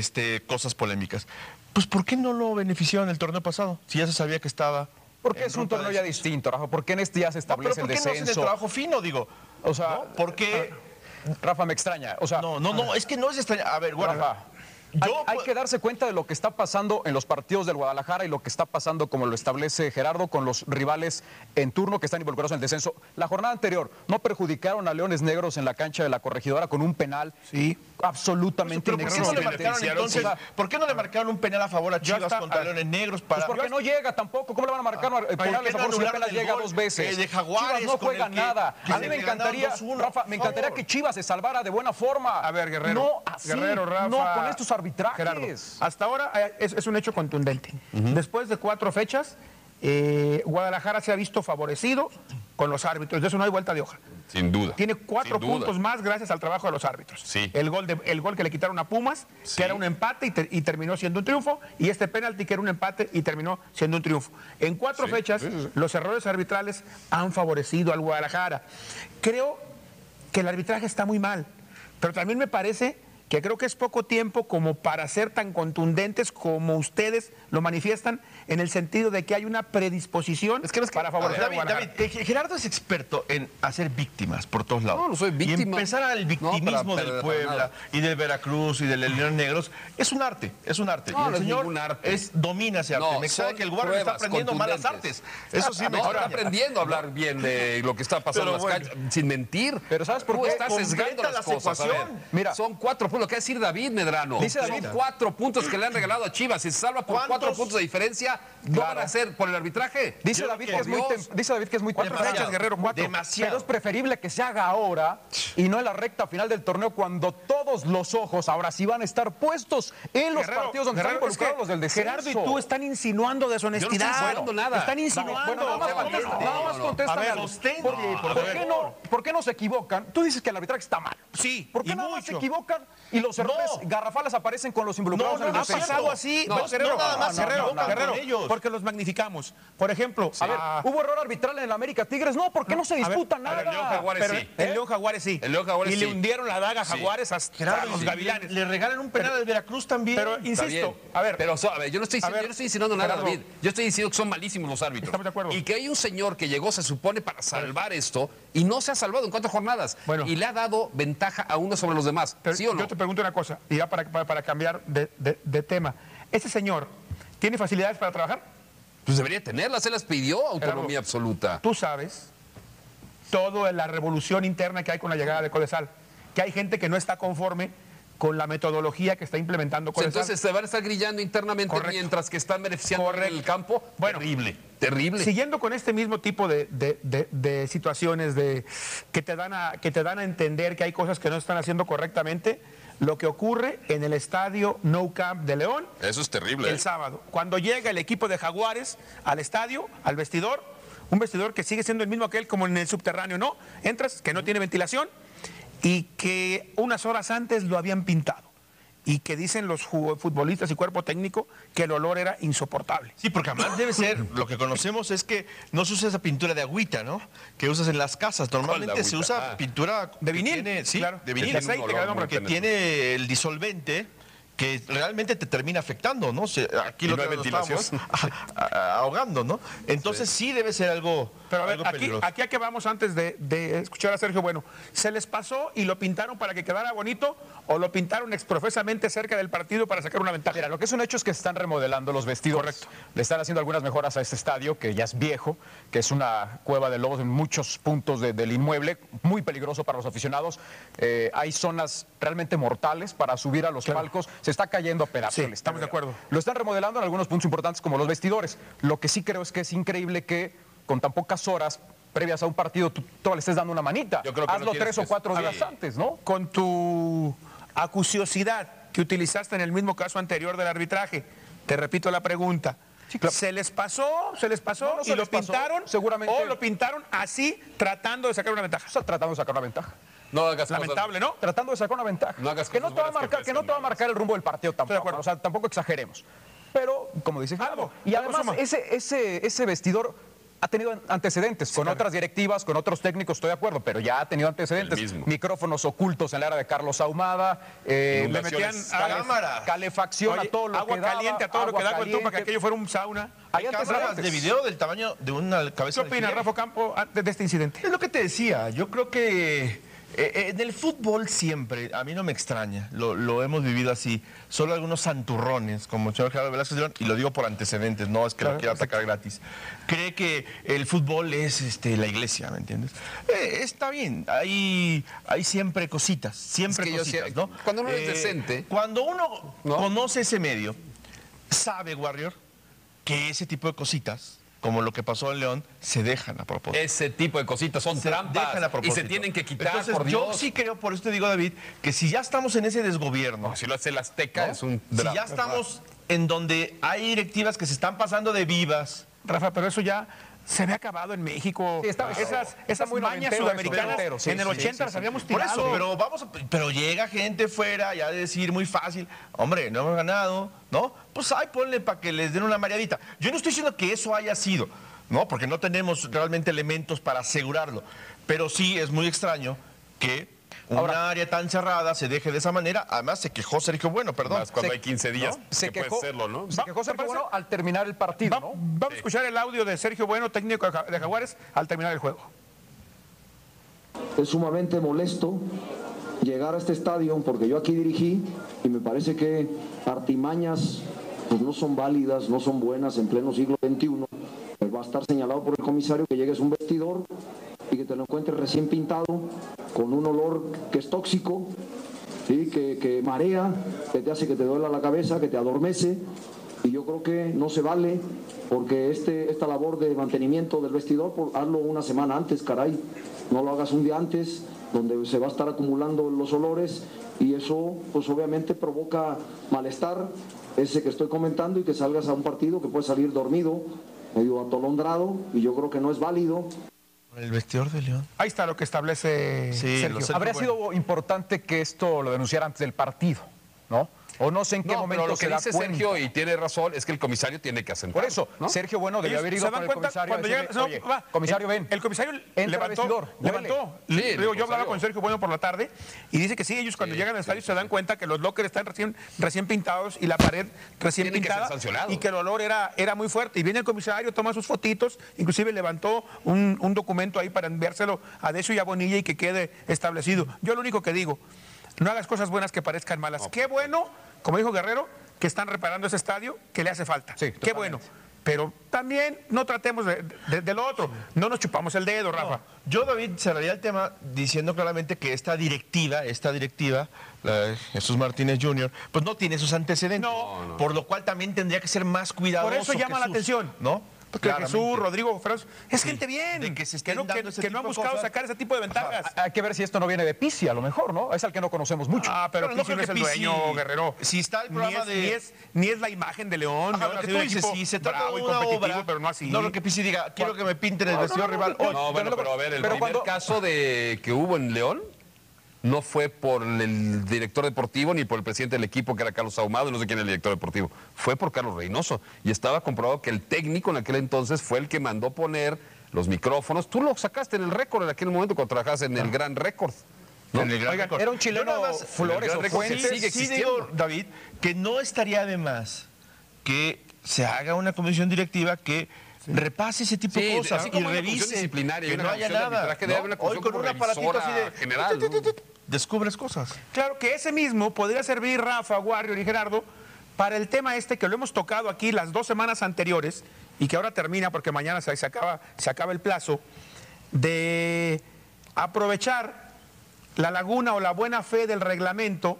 Speaker 4: cosas polémicas. Pues ¿por qué no lo benefició en el torneo pasado? Si ya se sabía que estaba...
Speaker 5: Porque es un torneo ya distinto, Rafa. Porque en este ya se
Speaker 4: No, pero
Speaker 5: establece
Speaker 4: ¿por
Speaker 5: el
Speaker 4: qué no hacen el
Speaker 5: descenso.
Speaker 4: trabajo fino, digo?
Speaker 5: O sea,
Speaker 4: ¿no? ¿Por qué...?
Speaker 5: Rafa, me extraña. O sea,
Speaker 4: No, es que no es extraño. A ver, guarda.
Speaker 5: Rafa, hay que darse cuenta de lo que está pasando en los partidos del Guadalajara y lo que está pasando, como lo establece Gerardo, con los rivales en turno que están involucrados en el descenso. La jornada anterior no perjudicaron a Leones Negros en la cancha de la Corregidora con un penal absolutamente
Speaker 4: ¿Pero por qué no le
Speaker 5: inexistente.
Speaker 4: marcaron entonces? ¿Por qué no le marcaron un penal a favor a Chivas contra Leones Negros? Para...
Speaker 5: Pues porque no llega tampoco. ¿Cómo le van a marcar penales a favor si apenas llega 2 veces?
Speaker 4: De Jaguares,
Speaker 5: Chivas no juega nada.
Speaker 4: que
Speaker 5: A mí
Speaker 4: se
Speaker 5: me
Speaker 4: le ganaron
Speaker 5: encantaría,
Speaker 4: 2-1,
Speaker 5: Rafa, me encantaría que Chivas se salvara de buena forma.
Speaker 1: A ver, Guerrero.
Speaker 5: No así.
Speaker 1: Guerrero, Rafa,
Speaker 5: no con estos arbitrajes.
Speaker 1: Gerardo, hasta ahora es un hecho contundente. Después de 4 fechas, Guadalajara se ha visto favorecido con los árbitros. De eso no hay vuelta de hoja.
Speaker 2: Sin duda.
Speaker 1: Tiene 4
Speaker 2: Sin duda.
Speaker 1: puntos más gracias al trabajo de los árbitros.
Speaker 2: Sí.
Speaker 1: El gol que le quitaron a Pumas, que era un empate y terminó siendo un triunfo, y este penalti que era un empate y terminó siendo un triunfo. En 4 fechas, los errores arbitrales han favorecido al Guadalajara. Creo que el arbitraje está muy mal, pero también me parece que creo que es poco tiempo como para ser tan contundentes como ustedes lo manifiestan, en el sentido de que hay una predisposición para favorecer a Guadalajara.
Speaker 4: David, Gerardo es experto en hacer víctimas por todos lados.
Speaker 2: No soy víctima.
Speaker 4: Y empezar al victimismo del Puebla y del Veracruz y del León Negros es un arte, es un arte.
Speaker 2: No,
Speaker 4: y el
Speaker 2: no es
Speaker 4: señor
Speaker 2: ningún arte.
Speaker 4: domina ese arte.
Speaker 2: No,
Speaker 4: me extraña
Speaker 2: son
Speaker 4: que el Guardia está
Speaker 2: pruebas
Speaker 4: aprendiendo malas
Speaker 2: contundentes.
Speaker 4: artes. Eso sí me
Speaker 2: No, está
Speaker 4: extraña.
Speaker 2: aprendiendo a hablar bien de lo que está pasando en las
Speaker 4: Pero bueno.
Speaker 2: canchas, sin mentir.
Speaker 5: Pero ¿sabes por
Speaker 2: Tú
Speaker 5: qué?
Speaker 2: estás sesgando
Speaker 4: Completa
Speaker 2: las
Speaker 4: la
Speaker 2: cosas. A ver,
Speaker 4: ecuación.
Speaker 5: Mira.
Speaker 2: son 4 puntos. Lo que va a decir David Medrano.
Speaker 5: Dice David.
Speaker 2: Son 4 puntos que le han regalado a Chivas. Si se salva por 4
Speaker 4: ¿Cuántos?
Speaker 2: puntos de diferencia, ¿no van a ser por el arbitraje?
Speaker 5: Dice David que es muy
Speaker 1: Cuatro fechas, Guerrero, 4.
Speaker 5: Pero
Speaker 4: Demasiado.
Speaker 5: es preferible que se haga ahora y no en la recta final del torneo, cuando todos los ojos ahora sí van a estar puestos en los partidos donde están involucrados los del descenso.
Speaker 1: Gerardo y tú están insinuando deshonestidad.
Speaker 2: Yo no estoy insinuando nada.
Speaker 1: Están insinuando.
Speaker 5: Bueno, nada más contéstame.
Speaker 4: A ver,
Speaker 5: algo.
Speaker 4: sostén,
Speaker 5: ¿Por qué no se equivocan? Tú dices que el arbitraje está mal.
Speaker 1: Sí,
Speaker 5: ¿Por qué
Speaker 1: y
Speaker 5: nada más se
Speaker 1: mucho.
Speaker 5: equivocan y los errores garrafales aparecen con los involucrados en el
Speaker 1: Ha
Speaker 5: descenso?
Speaker 1: pasado así,
Speaker 2: No,
Speaker 1: Guerrero,
Speaker 4: no nada más se equivocan
Speaker 1: Guerrero,
Speaker 4: con ellos.
Speaker 1: porque los magnificamos. Por ejemplo,
Speaker 5: A ver, ¿hubo error arbitral en el América Tigres? No, ¿por qué no se disputa
Speaker 2: a
Speaker 5: nada?
Speaker 2: ver, León Jaguares
Speaker 1: pero
Speaker 2: sí.
Speaker 1: el León Jaguares sí.
Speaker 2: El León Jaguares
Speaker 1: y
Speaker 2: sí.
Speaker 1: le hundieron la daga a Jaguares hasta
Speaker 4: Gerardo,
Speaker 1: los
Speaker 4: y
Speaker 1: gavilanes.
Speaker 4: le regalan un penal al Veracruz también.
Speaker 1: Pero
Speaker 2: Está
Speaker 1: insisto,
Speaker 2: bien.
Speaker 1: a ver,
Speaker 2: Pero, a ver, yo no estoy insinuando nada,
Speaker 1: Gerardo.
Speaker 2: David. Yo estoy diciendo que son malísimos los árbitros.
Speaker 1: Estamos de acuerdo.
Speaker 2: Y que hay un señor que llegó, se supone, para salvar esto y no se ha salvado en 4 jornadas.
Speaker 1: Bueno.
Speaker 2: Y le ha dado ventaja a uno sobre los demás.
Speaker 1: pero
Speaker 2: ¿Sí o no?
Speaker 1: yo te pregunto una cosa, y ya para cambiar de tema. ¿Este señor tiene facilidades para trabajar?
Speaker 2: Pues debería tenerlas, se las pidió autonomía
Speaker 1: Gerardo,
Speaker 2: absoluta.
Speaker 1: Tú sabes toda la revolución interna que hay con la llegada de Codesal, que hay gente que no está conforme con la metodología que está implementando
Speaker 2: Pues
Speaker 1: Codesal.
Speaker 2: entonces se van a estar grillando internamente
Speaker 1: Correcto.
Speaker 2: mientras que están beneficiando en el campo.
Speaker 1: Bueno,
Speaker 2: Terrible.
Speaker 1: Siguiendo con este mismo tipo de situaciones que te dan a entender que hay cosas que no están haciendo correctamente, lo que ocurre en el estadio Nou Camp de León
Speaker 2: Eso es terrible.
Speaker 1: el sábado, cuando llega el equipo de Jaguares al estadio, al vestidor, un vestidor que sigue siendo el mismo aquel como en el subterráneo, ¿no? Entras, que no tiene ventilación y que unas horas antes lo habían pintado y que dicen los futbolistas y cuerpo técnico que el olor era insoportable.
Speaker 4: Sí, porque además debe ser, lo que conocemos es que no se usa esa pintura de agüita, ¿no? Que usas en las casas. Normalmente se usa pintura
Speaker 1: De vinil,
Speaker 4: que tiene, sí,
Speaker 1: claro.
Speaker 4: de vinil,
Speaker 1: De aceite,
Speaker 2: que da nombre
Speaker 4: que tiene el disolvente que realmente te termina afectando, ¿no? Aquí
Speaker 2: ¿Y
Speaker 4: lo
Speaker 2: no hay
Speaker 4: que nos
Speaker 2: ventilación?
Speaker 4: estamos ahogando, ¿no? Entonces sí debe ser algo,
Speaker 1: Pero a ver,
Speaker 4: algo peligroso.
Speaker 1: aquí a que vamos antes de escuchar a Sergio Bueno. ¿Se les pasó y lo pintaron para que quedara bonito o lo pintaron exprofesamente cerca del partido para sacar una ventaja?
Speaker 5: Mira, lo que es un hecho es que se están remodelando los vestidores.
Speaker 1: Correcto.
Speaker 5: Le están haciendo algunas mejoras a este estadio, que ya es viejo, que es una cueva de lobos en muchos puntos del inmueble, muy peligroso para los aficionados. Hay zonas realmente mortales para subir a los palcos. Se está cayendo a pedazos.
Speaker 1: Sí,
Speaker 5: el estadio.
Speaker 1: estamos de acuerdo.
Speaker 5: Lo están remodelando en algunos puntos importantes como los vestidores. Lo que sí creo es que es increíble que con tan pocas horas previas a un partido tú todavía le estés dando una manita.
Speaker 2: Yo creo que
Speaker 5: Hazlo
Speaker 2: no tienes
Speaker 5: 3 o
Speaker 2: que-
Speaker 5: 4
Speaker 2: Sí.
Speaker 5: días antes, ¿no?
Speaker 1: Con tu acuciosidad que utilizaste en el mismo caso anterior del arbitraje, te repito la pregunta.
Speaker 5: Sí, claro.
Speaker 1: ¿Se les pasó
Speaker 5: No, no se
Speaker 1: y lo
Speaker 5: les pasó,
Speaker 1: pintaron?
Speaker 5: seguramente.
Speaker 1: ¿O lo pintaron así tratando de sacar una ventaja?
Speaker 5: Está tratando de sacar una ventaja.
Speaker 2: No hagas
Speaker 1: Lamentable, ¿no?
Speaker 5: Tratando de sacar una ventaja.
Speaker 2: No hagas
Speaker 5: que no
Speaker 2: cosas
Speaker 5: te va a
Speaker 2: buenas que
Speaker 5: marcar, que no te va a marcar el rumbo del partido
Speaker 1: de
Speaker 5: tampoco.
Speaker 1: acuerdo.
Speaker 5: O sea, tampoco exageremos. Pero, como dice Gerardo, y
Speaker 1: algo
Speaker 5: además
Speaker 1: suma.
Speaker 5: ese vestidor ha tenido antecedentes con otras directivas, con otros técnicos, estoy de acuerdo, pero ya ha tenido antecedentes.
Speaker 2: El mismo.
Speaker 5: Micrófonos ocultos en la era de Carlos Ahumada,
Speaker 1: Le
Speaker 2: Inundaciones.
Speaker 1: metían
Speaker 4: Cámara.
Speaker 5: calefacción
Speaker 1: Oye,
Speaker 5: a todo lo
Speaker 1: agua
Speaker 5: que daba,
Speaker 1: caliente a todo lo que
Speaker 5: agua
Speaker 1: da con tú para que
Speaker 5: caliente.
Speaker 1: aquello fuera un sauna.
Speaker 5: Hay
Speaker 4: Cámaras
Speaker 5: antecedentes.
Speaker 4: de video del tamaño de una
Speaker 1: ¿Qué
Speaker 4: cabeza de
Speaker 1: opinas,
Speaker 4: alfiler.
Speaker 1: Rafa Campo, antes de este incidente?
Speaker 4: Es lo que te decía, yo creo que en el fútbol siempre, a mí no me extraña, lo hemos vivido así, solo algunos santurrones, como el señor Gerardo Velázquez León, y lo digo por antecedentes, no es que
Speaker 1: Claro,
Speaker 4: lo quiera atacar gratis, cree que el fútbol es la iglesia, ¿me entiendes? Está bien, hay siempre cositas, siempre
Speaker 2: Es que yo
Speaker 4: cositas,
Speaker 2: sí-
Speaker 4: ¿no?
Speaker 2: cuando uno es decente.
Speaker 4: Cuando uno
Speaker 2: ¿No?
Speaker 4: conoce ese medio, sabe, Warrior, que ese tipo de cositas, como lo que pasó en León, se dejan a propósito.
Speaker 2: Ese tipo de cositas son
Speaker 4: Se dejan a
Speaker 2: trampas y
Speaker 4: propósito.
Speaker 2: se tienen que quitar,
Speaker 4: Entonces,
Speaker 2: por
Speaker 4: yo
Speaker 2: Dios.
Speaker 4: sí creo, por eso te digo, David, que si ya estamos en ese desgobierno,
Speaker 2: No, si lo hace el Azteca
Speaker 4: ¿no?
Speaker 2: es un
Speaker 4: si
Speaker 2: drama.
Speaker 4: ya estamos en donde hay directivas que se están pasando de vivas,
Speaker 1: Rafa, pero eso ya se ve acabado en México.
Speaker 5: Sí, está
Speaker 1: esas
Speaker 5: muy
Speaker 1: mañas
Speaker 5: noventero,
Speaker 1: sudamericanas
Speaker 5: noventero, sí,
Speaker 1: en el
Speaker 5: sí,
Speaker 1: 80 las habíamos
Speaker 4: por
Speaker 1: tirado.
Speaker 4: eso, pero llega gente fuera ya a decir muy fácil, hombre, no hemos ganado, ¿no? Pues ahí ponle para que les den una mareadita. Yo no estoy diciendo que eso haya sido, ¿no? Porque no tenemos realmente elementos para asegurarlo, pero sí es muy extraño que una área tan cerrada se deje de esa manera. Además se quejó Sergio Bueno, perdón.
Speaker 2: Más cuando
Speaker 5: Se-
Speaker 2: hay 15 días
Speaker 5: ¿no? Se
Speaker 2: que puedes
Speaker 5: quejó,
Speaker 2: hacerlo, ¿no?
Speaker 5: se quejó Sergio
Speaker 1: ¿te parece?
Speaker 5: Bueno al terminar el partido, ¿no?
Speaker 1: Vamos a escuchar el audio de Sergio Bueno, técnico de Jaguares, al terminar el juego.
Speaker 6: Es sumamente molesto llegar a este estadio porque yo aquí dirigí y me parece que artimañas pues no son válidas, no son buenas en pleno siglo XXI. Pues va a estar señalado por el comisario que llegues a un vestidor y que te lo encuentres recién pintado con un olor que es tóxico, ¿sí? que marea, que te hace que te duela la cabeza, que te adormece. Y yo creo que no se vale porque esta labor de mantenimiento del vestidor, hazlo una semana antes, caray. No lo hagas un día antes, donde se va a estar acumulando los olores y eso pues obviamente provoca malestar, ese que estoy comentando, y que salgas a un partido que puedes salir dormido, medio atolondrado, y yo creo que no es válido.
Speaker 4: El vestidor de León.
Speaker 1: Ahí está lo que establece
Speaker 4: Sí,
Speaker 1: Sergio.
Speaker 4: lo sé.
Speaker 5: Habría sido importante que esto lo denunciara antes del partido, ¿no? O no sé en qué
Speaker 2: No,
Speaker 5: momento
Speaker 2: pero lo que
Speaker 5: se da
Speaker 2: dice
Speaker 5: cuenta.
Speaker 2: Sergio, y tiene razón, es que el comisario tiene que asentar.
Speaker 5: Por eso,
Speaker 2: ¿no?
Speaker 5: Sergio Bueno debió haber ido
Speaker 1: ¿Se
Speaker 5: con
Speaker 1: dan
Speaker 5: el
Speaker 1: cuenta?
Speaker 5: comisario a
Speaker 1: Cuando
Speaker 5: decirle,
Speaker 1: llega- no,
Speaker 5: oye,
Speaker 1: va,
Speaker 5: comisario, ven.
Speaker 1: El comisario
Speaker 5: Entra al
Speaker 1: levantó.
Speaker 5: vestidor, huele.
Speaker 2: Sí, el
Speaker 1: Digo, yo hablaba
Speaker 2: comisario.
Speaker 1: con Sergio Bueno por la tarde y dice que sí, ellos cuando llegan al estadio se dan cuenta que los lockers están recién pintados y la pared recién
Speaker 2: Tienen que ser
Speaker 1: pintada
Speaker 2: sancionados.
Speaker 1: y que el olor era muy fuerte. Y viene el comisario, toma sus fotitos, inclusive levantó un documento ahí para enviárselo a Decio y a Bonilla y que quede establecido. Yo lo único que digo, no hagas cosas buenas que parezcan malas. Qué bueno, como dijo Guerrero, que están reparando ese estadio que le hace falta.
Speaker 5: Sí,
Speaker 1: Qué
Speaker 5: totalmente.
Speaker 1: bueno. Pero también no tratemos de lo otro. No nos chupamos el dedo, Rafa.
Speaker 4: Yo, David, cerraría el tema diciendo claramente que esta directiva, la de Jesús Martínez Jr., pues no tiene sus antecedentes.
Speaker 1: No.
Speaker 4: Por lo cual también tendría que ser más cuidadoso.
Speaker 1: Por eso llama la
Speaker 4: Jesús,
Speaker 1: atención.
Speaker 4: ¿no?
Speaker 1: Porque
Speaker 4: Claramente.
Speaker 1: Jesús, Rodrigo, Franz, es
Speaker 4: Sí,
Speaker 1: gente bien.
Speaker 4: de que se estén
Speaker 1: no,
Speaker 4: dando ese
Speaker 1: que no ha
Speaker 4: tipo de
Speaker 1: buscado
Speaker 4: cosas.
Speaker 1: sacar ese tipo de ventajas.
Speaker 5: Hay que ver si esto no viene de Pizzi, a lo mejor, ¿no? Es al que no conocemos mucho.
Speaker 1: Ah, pero
Speaker 4: Pero no
Speaker 1: Pizzi
Speaker 4: creo
Speaker 1: no es
Speaker 4: que
Speaker 1: el
Speaker 4: Pizzi-
Speaker 1: dueño, Guerrero.
Speaker 4: Si está el programa
Speaker 1: ni es la imagen de León.
Speaker 4: Ajá,
Speaker 1: León
Speaker 4: lo
Speaker 1: ha
Speaker 4: que
Speaker 1: sido
Speaker 4: tú
Speaker 1: un
Speaker 4: dices,
Speaker 1: equipo
Speaker 4: si se trata
Speaker 1: bravo
Speaker 4: de
Speaker 1: y
Speaker 4: una
Speaker 1: competitivo,
Speaker 4: obra,
Speaker 1: pero no así.
Speaker 4: no lo que Pizzi diga, quiero que me pinten el vestidor rival.
Speaker 5: no,
Speaker 4: Oye,
Speaker 2: No, bueno, pero a ver, el
Speaker 5: Pero
Speaker 2: primer
Speaker 5: cuando-
Speaker 2: caso que hubo en León no fue por el director deportivo ni por el presidente del equipo, que era Carlos Ahumado, y no sé quién era el director deportivo. Fue por Carlos Reynoso. Y estaba comprobado que el técnico en aquel entonces fue el que mandó poner los micrófonos. Tú lo sacaste en el récord en aquel momento cuando trabajabas en el Gran Récord. ¿no?
Speaker 4: En el gran
Speaker 5: Oigan,
Speaker 4: récord.
Speaker 5: era un chileno,
Speaker 4: Yo nada más,
Speaker 5: Flores
Speaker 2: el
Speaker 5: o
Speaker 2: gran récord
Speaker 5: Fuentes.
Speaker 2: sigue
Speaker 4: sí
Speaker 2: existiendo.
Speaker 4: digo, David, que no estaría de más que se haga una comisión directiva que repase ese tipo de
Speaker 2: Sí,
Speaker 4: cosas
Speaker 2: así
Speaker 4: y
Speaker 2: como hay una comisión
Speaker 4: revise
Speaker 2: disciplinaria y
Speaker 4: que
Speaker 2: una
Speaker 4: no haya
Speaker 2: comisión de
Speaker 4: nada.
Speaker 2: arbitraje, debe haber una
Speaker 4: Hoy
Speaker 2: comisión
Speaker 4: con
Speaker 2: como
Speaker 4: un aparatito así
Speaker 2: revisora general, ¿no?
Speaker 4: descubres cosas.
Speaker 1: Claro que ese mismo podría servir, Rafa, Warrior y Gerardo, para el tema este que lo hemos tocado aquí las 2 semanas anteriores y que ahora termina porque mañana se acaba el plazo, de aprovechar la laguna o la buena fe del reglamento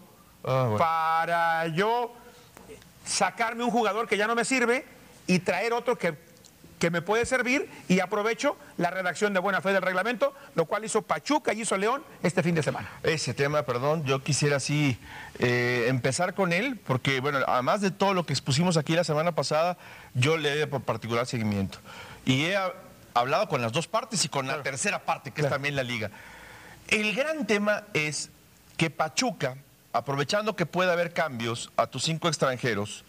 Speaker 1: para yo sacarme un jugador que ya no me sirve y traer otro que me puede servir, y aprovecho la redacción de buena fe del reglamento, lo cual hizo Pachuca y hizo León este fin de semana.
Speaker 4: Ese tema, perdón, yo quisiera así empezar con él, porque bueno, además de todo lo que expusimos aquí la semana pasada, yo le doy por particular seguimiento. Y he hablado con las dos partes y con la tercera parte, que es también la liga. El gran tema es que Pachuca, aprovechando que puede haber cambios a tus 5 extranjeros,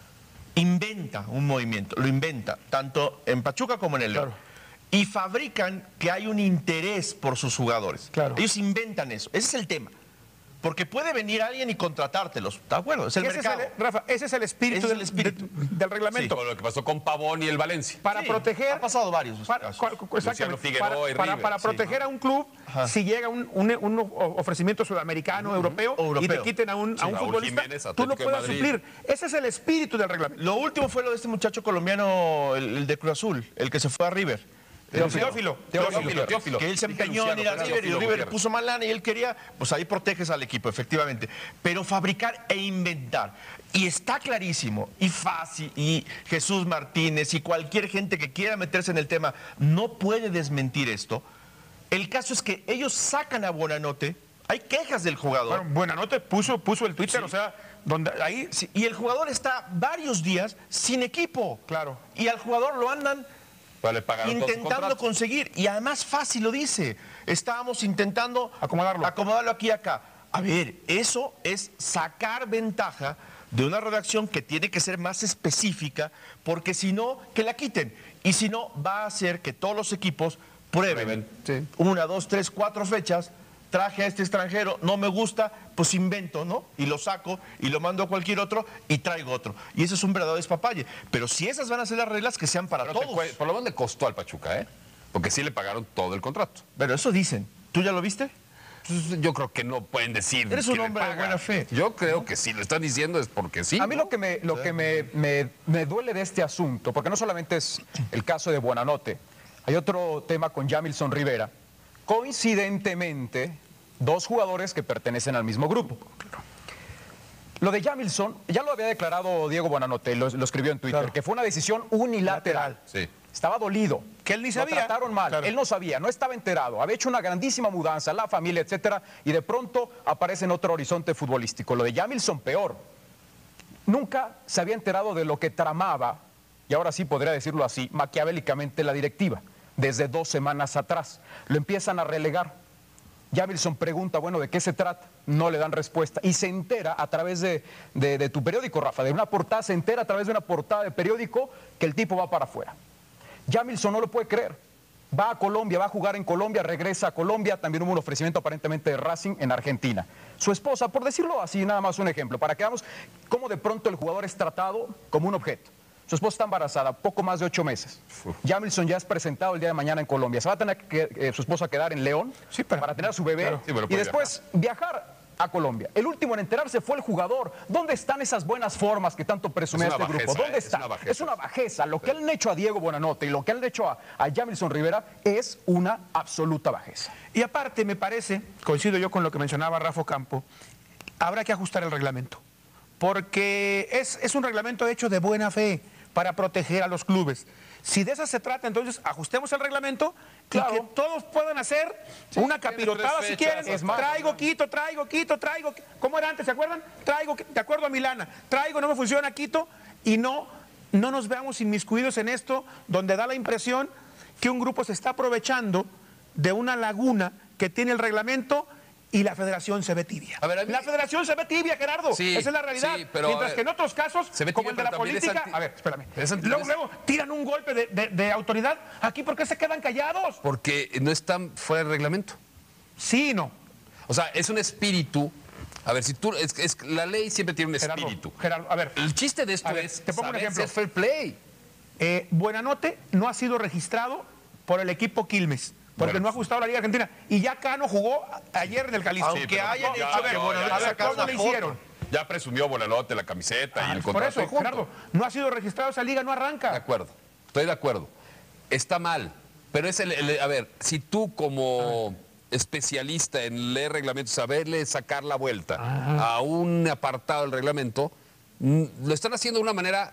Speaker 4: inventa un movimiento, lo inventa, tanto en Pachuca como en el León. Y fabrican que hay un interés por sus jugadores.
Speaker 1: Claro.
Speaker 4: Ellos inventan eso, ese es el tema. Porque puede venir alguien y contratártelos, ¿de acuerdo? Es el mercado.
Speaker 1: Rafa, ese es el espíritu,
Speaker 4: Ese es el espíritu.
Speaker 1: del reglamento.
Speaker 2: Con lo que pasó con Pavón y el Valencia.
Speaker 1: Para
Speaker 4: Sí,
Speaker 1: proteger...
Speaker 4: ha pasado varios
Speaker 1: Para,
Speaker 4: casos.
Speaker 2: Luciano Figueroa y River,
Speaker 1: para proteger a un club, si llega un ofrecimiento sudamericano, europeo, y te quiten a un
Speaker 2: Raúl
Speaker 1: futbolista,
Speaker 2: Jiménez,
Speaker 1: tú
Speaker 2: Atlético
Speaker 1: lo
Speaker 2: de
Speaker 1: puedes
Speaker 2: Madrid.
Speaker 1: suplir. Ese es el espíritu del reglamento.
Speaker 4: Lo último fue lo de este muchacho colombiano, el de Cruz Azul, el que se fue a River.
Speaker 1: Teófilo.
Speaker 4: Que él se empeñó en ir a River y River le puso mal lana y él quería, pues ahí proteges al equipo, efectivamente. Pero fabricar e inventar. Y está clarísimo, y fácil, y Jesús Martínez, y cualquier gente que quiera meterse en el tema, no puede desmentir esto. El caso es que ellos sacan a Buonanotte, hay quejas del jugador.
Speaker 1: Bueno, Buenanote puso el Twitter, o sea, donde ahí...
Speaker 4: Sí, y el jugador está varios días sin equipo.
Speaker 1: Claro.
Speaker 4: Y al jugador lo andan
Speaker 2: Le pagaron todo su
Speaker 4: intentando
Speaker 2: contrato.
Speaker 4: conseguir. Y además fácil lo dice. Estábamos intentando acomodarlo aquí y acá. A ver, eso es sacar ventaja de una redacción que tiene que ser más específica, porque si no, que la quiten. Y si no, va a hacer que todos los equipos prueben.
Speaker 1: Sí.
Speaker 4: 1, 2, 3, 4 fechas. Traje a este extranjero, no me gusta, pues invento, ¿no? Y lo saco y lo mando a cualquier otro y traigo otro. Y eso es un verdadero despapalle. Pero si esas van a ser las reglas, que sean para
Speaker 2: Pero
Speaker 4: todos.
Speaker 2: por lo menos le costó al Pachuca, ¿eh? Porque sí le pagaron todo el contrato.
Speaker 4: Pero eso dicen. ¿Tú ya lo viste?
Speaker 2: Entonces, yo creo que no pueden decir.
Speaker 4: Eres un
Speaker 2: que le
Speaker 4: hombre de
Speaker 2: pagan.
Speaker 4: buena fe.
Speaker 2: Yo creo que si lo están diciendo es porque sí.
Speaker 5: A mí
Speaker 2: ¿no?
Speaker 5: lo que me duele de este asunto, porque no solamente es el caso de Buonanotte, hay otro tema con Jamilson Rivera. Coincidentemente, 2 jugadores que pertenecen al mismo grupo. Lo de Jamilson, ya lo había declarado Diego Buonanotte, lo escribió en Twitter, que fue una decisión unilateral.
Speaker 2: Sí.
Speaker 5: Estaba dolido.
Speaker 1: Que él ni
Speaker 5: Lo
Speaker 1: sabía.
Speaker 5: trataron mal.
Speaker 1: Claro.
Speaker 5: Él no sabía, no estaba enterado. Había hecho una grandísima mudanza, la familia, etcétera, y de pronto aparece en otro horizonte futbolístico. Lo de Jamilson, peor. Nunca se había enterado de lo que tramaba, y ahora sí podría decirlo así, maquiavélicamente la directiva, desde 2 semanas atrás. Lo empiezan a relegar. Jamilson pregunta, bueno, ¿de qué se trata? No le dan respuesta. Y se entera a través de tu periódico, Rafa, de una portada, se entera a través de una portada de periódico que el tipo va para afuera. Jamilson no lo puede creer. Va a Colombia, va a jugar en Colombia, regresa a Colombia. También hubo un ofrecimiento aparentemente de Racing en Argentina. Su esposa, por decirlo así, nada más un ejemplo, para que veamos cómo de pronto el jugador es tratado como un objeto. Su esposa está embarazada, poco más de 8 meses. Jamilson ya es presentado el día de mañana en Colombia. Se va a tener que su esposa quedar en León para tener a su bebé
Speaker 2: Claro. Sí, pero
Speaker 5: y
Speaker 2: puede
Speaker 5: después viajar a Colombia. El último en enterarse fue el jugador. ¿Dónde están esas buenas formas que tanto presume
Speaker 2: Es
Speaker 5: este
Speaker 2: una
Speaker 5: grupo?
Speaker 2: bajeza,
Speaker 5: ¿Dónde
Speaker 2: es
Speaker 5: están?
Speaker 2: una bajeza.
Speaker 5: Es una bajeza. Lo que han hecho a Diego Buonanotte y lo que han hecho a Jamilson Rivera es una absoluta bajeza.
Speaker 1: Y aparte, me parece, coincido yo con lo que mencionaba Rafa Campo, habrá que ajustar el reglamento. Porque es un reglamento hecho de buena fe para proteger a los clubes. Si de eso se trata, entonces ajustemos el reglamento y que todos puedan hacer una capirotada si quieren.
Speaker 2: Es más,
Speaker 1: traigo, quito. ¿Cómo era antes? ¿Se acuerdan? Traigo, de acuerdo a Milana. Traigo, no me funciona, quito. Y no nos veamos inmiscuidos en esto, donde da la impresión que un grupo se está aprovechando de una laguna que tiene el reglamento y la federación se ve tibia.
Speaker 2: A ver, a mí-
Speaker 1: La federación se ve tibia, Gerardo.
Speaker 2: Sí,
Speaker 1: Esa es la realidad.
Speaker 2: sí, pero,
Speaker 1: Mientras
Speaker 2: a ver,
Speaker 1: que en otros casos,
Speaker 2: se ve
Speaker 1: como
Speaker 2: tibia,
Speaker 1: el de la
Speaker 2: pero también es
Speaker 1: política...
Speaker 2: anti-
Speaker 1: A ver, espérame.
Speaker 2: es anti-
Speaker 1: Luego tiran un golpe de autoridad. ¿Aquí por qué se quedan callados?
Speaker 2: Porque no están fuera del reglamento.
Speaker 1: Sí, no.
Speaker 2: O sea, es un espíritu. A ver, si tú. La ley siempre tiene un espíritu.
Speaker 1: Gerardo, a ver.
Speaker 2: El chiste de esto es.
Speaker 1: Te pongo un
Speaker 2: saber
Speaker 1: ejemplo.
Speaker 2: ser fair play.
Speaker 1: Buenanote no ha sido registrado por el equipo Quilmes. Porque
Speaker 2: Bueno.
Speaker 1: no ha ajustado la Liga Argentina. Y ya Cano jugó ayer en el Jalisco.
Speaker 4: Aunque hayan dicho que Buenanote
Speaker 1: a ver,
Speaker 4: sacaron
Speaker 1: ¿cómo
Speaker 4: una
Speaker 1: le
Speaker 4: foto?
Speaker 1: hicieron?
Speaker 2: Ya presumió Buenanote la camiseta y el
Speaker 1: Por
Speaker 2: contrato.
Speaker 1: eso, Gerardo, no ha sido registrado esa liga, no
Speaker 2: De
Speaker 1: arranca.
Speaker 2: acuerdo, estoy de acuerdo. Está mal, pero es a ver, si tú como especialista en leer reglamentos, saberle sacar la vuelta a un apartado del reglamento, lo están haciendo de una manera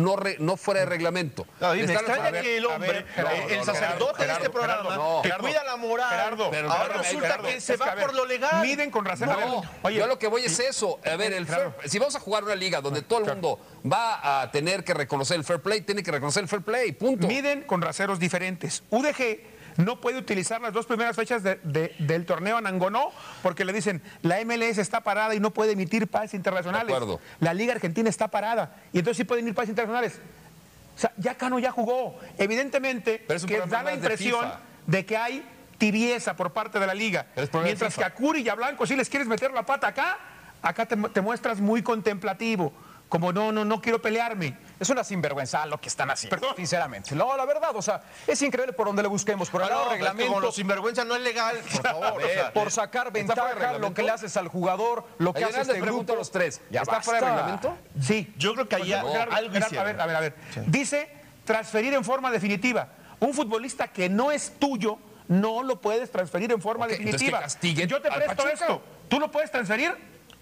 Speaker 2: no fuera de reglamento.
Speaker 4: David,
Speaker 2: Le
Speaker 4: me
Speaker 2: están-
Speaker 4: extraña
Speaker 2: a ver,
Speaker 4: que el hombre,
Speaker 1: Gerardo,
Speaker 4: el sacerdote de este programa,
Speaker 2: Gerardo,
Speaker 4: que
Speaker 1: Gerardo,
Speaker 4: cuida la moral,
Speaker 1: Gerardo,
Speaker 4: ahora resulta que se va por lo legal.
Speaker 1: Miden con razón. A ver,
Speaker 2: No,
Speaker 1: oye,
Speaker 2: yo lo que voy es eso. A ver, si vamos a jugar una liga donde todo el mundo va a tener que reconocer el fair play, tiene que reconocer el fair play, punto.
Speaker 1: miden con raseros diferentes. UDG no puede utilizar las 2 primeras fechas del torneo Anangonó porque le dicen la MLS está parada y no puede emitir pases internacionales.
Speaker 2: De acuerdo.
Speaker 1: La Liga Argentina está parada y entonces sí pueden emitir pases internacionales. O sea, ya Cano ya jugó. Evidentemente
Speaker 2: Pero es un
Speaker 1: que
Speaker 2: problema
Speaker 1: da la
Speaker 2: más de
Speaker 1: impresión
Speaker 2: FIFA.
Speaker 1: de que hay tibieza por parte de la Liga.
Speaker 2: Pero es problema de
Speaker 1: Mientras que
Speaker 2: FIFA.
Speaker 1: a Curi y a Blanco si les quieres meter la pata acá te muestras muy contemplativo. Como no quiero pelearme.
Speaker 5: Es una sinvergüenza lo que están haciendo,
Speaker 1: Perdón.
Speaker 5: sinceramente. No, la verdad, o sea, es increíble por donde le busquemos. Por el lado
Speaker 4: No,
Speaker 5: reglamento,
Speaker 4: con los sinvergüenza no es legal, por favor. o sea,
Speaker 5: por sacar
Speaker 2: ¿Está fuera de
Speaker 5: ventaja, lo
Speaker 2: reglamento?
Speaker 5: que le haces al jugador, lo que hace
Speaker 2: Ayer les
Speaker 5: este
Speaker 2: pregunto
Speaker 5: grupo.
Speaker 2: a los tres.
Speaker 5: Ya
Speaker 2: ¿Está fuera de
Speaker 5: basta.
Speaker 2: reglamento?
Speaker 1: Sí.
Speaker 4: Yo creo que ahí algo hicieron.
Speaker 1: A ver. Dice transferir en forma definitiva. Un futbolista que no es tuyo, no lo puedes transferir en forma
Speaker 2: Ok, entonces
Speaker 1: definitiva.
Speaker 2: que castiguen
Speaker 1: Yo te
Speaker 2: al
Speaker 1: presto
Speaker 2: Pachuca.
Speaker 1: esto. ¿Tú lo puedes transferir?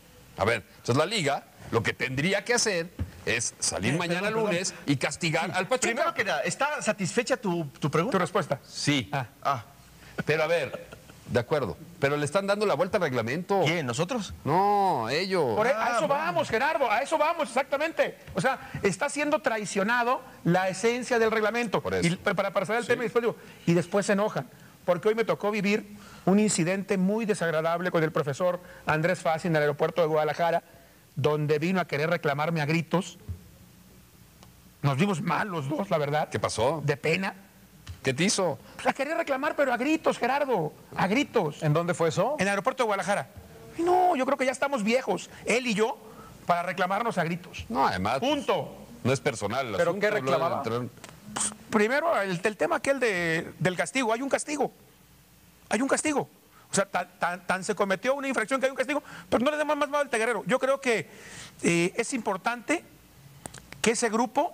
Speaker 2: A ver, entonces la liga lo que tendría que hacer es salir mañana lunes y castigar al Pachuca.
Speaker 4: Primero que nada, ¿está satisfecha tu
Speaker 1: Tu
Speaker 4: pregunta?
Speaker 1: respuesta.
Speaker 2: Sí.
Speaker 4: Ah,
Speaker 2: Pero a ver, de acuerdo. Pero le están dando la vuelta al reglamento.
Speaker 4: ¿quién? ¿Nosotros?
Speaker 2: No, ellos.
Speaker 1: A eso vamos, Gerardo, a eso vamos, exactamente. O sea, está siendo traicionado la esencia del reglamento.
Speaker 2: Por eso.
Speaker 1: Y para saber el tema, y después se enojan. Porque hoy me tocó vivir un incidente muy desagradable con el profesor Andrés Fassi en el aeropuerto de Guadalajara, donde vino a querer reclamarme a gritos. Nos vimos mal los dos, la verdad.
Speaker 2: ¿Qué pasó?
Speaker 1: De pena.
Speaker 2: ¿Qué te hizo?
Speaker 1: Pues la quería reclamar, pero a gritos, Gerardo, a gritos.
Speaker 5: ¿En dónde fue eso?
Speaker 1: En el aeropuerto de Guadalajara. Y no, yo creo que ya estamos viejos, él y yo, para reclamarnos a gritos.
Speaker 2: No, además.
Speaker 1: Punto.
Speaker 2: No es personal. el
Speaker 5: ¿Pero
Speaker 2: asunto,
Speaker 5: qué reclamaba?
Speaker 1: Primero, el tema aquel del castigo. Hay un castigo. Hay un castigo. O sea, tan se cometió una infracción que hay un castigo, pero no le demos más mal al teguerrero. Yo creo que es importante que ese grupo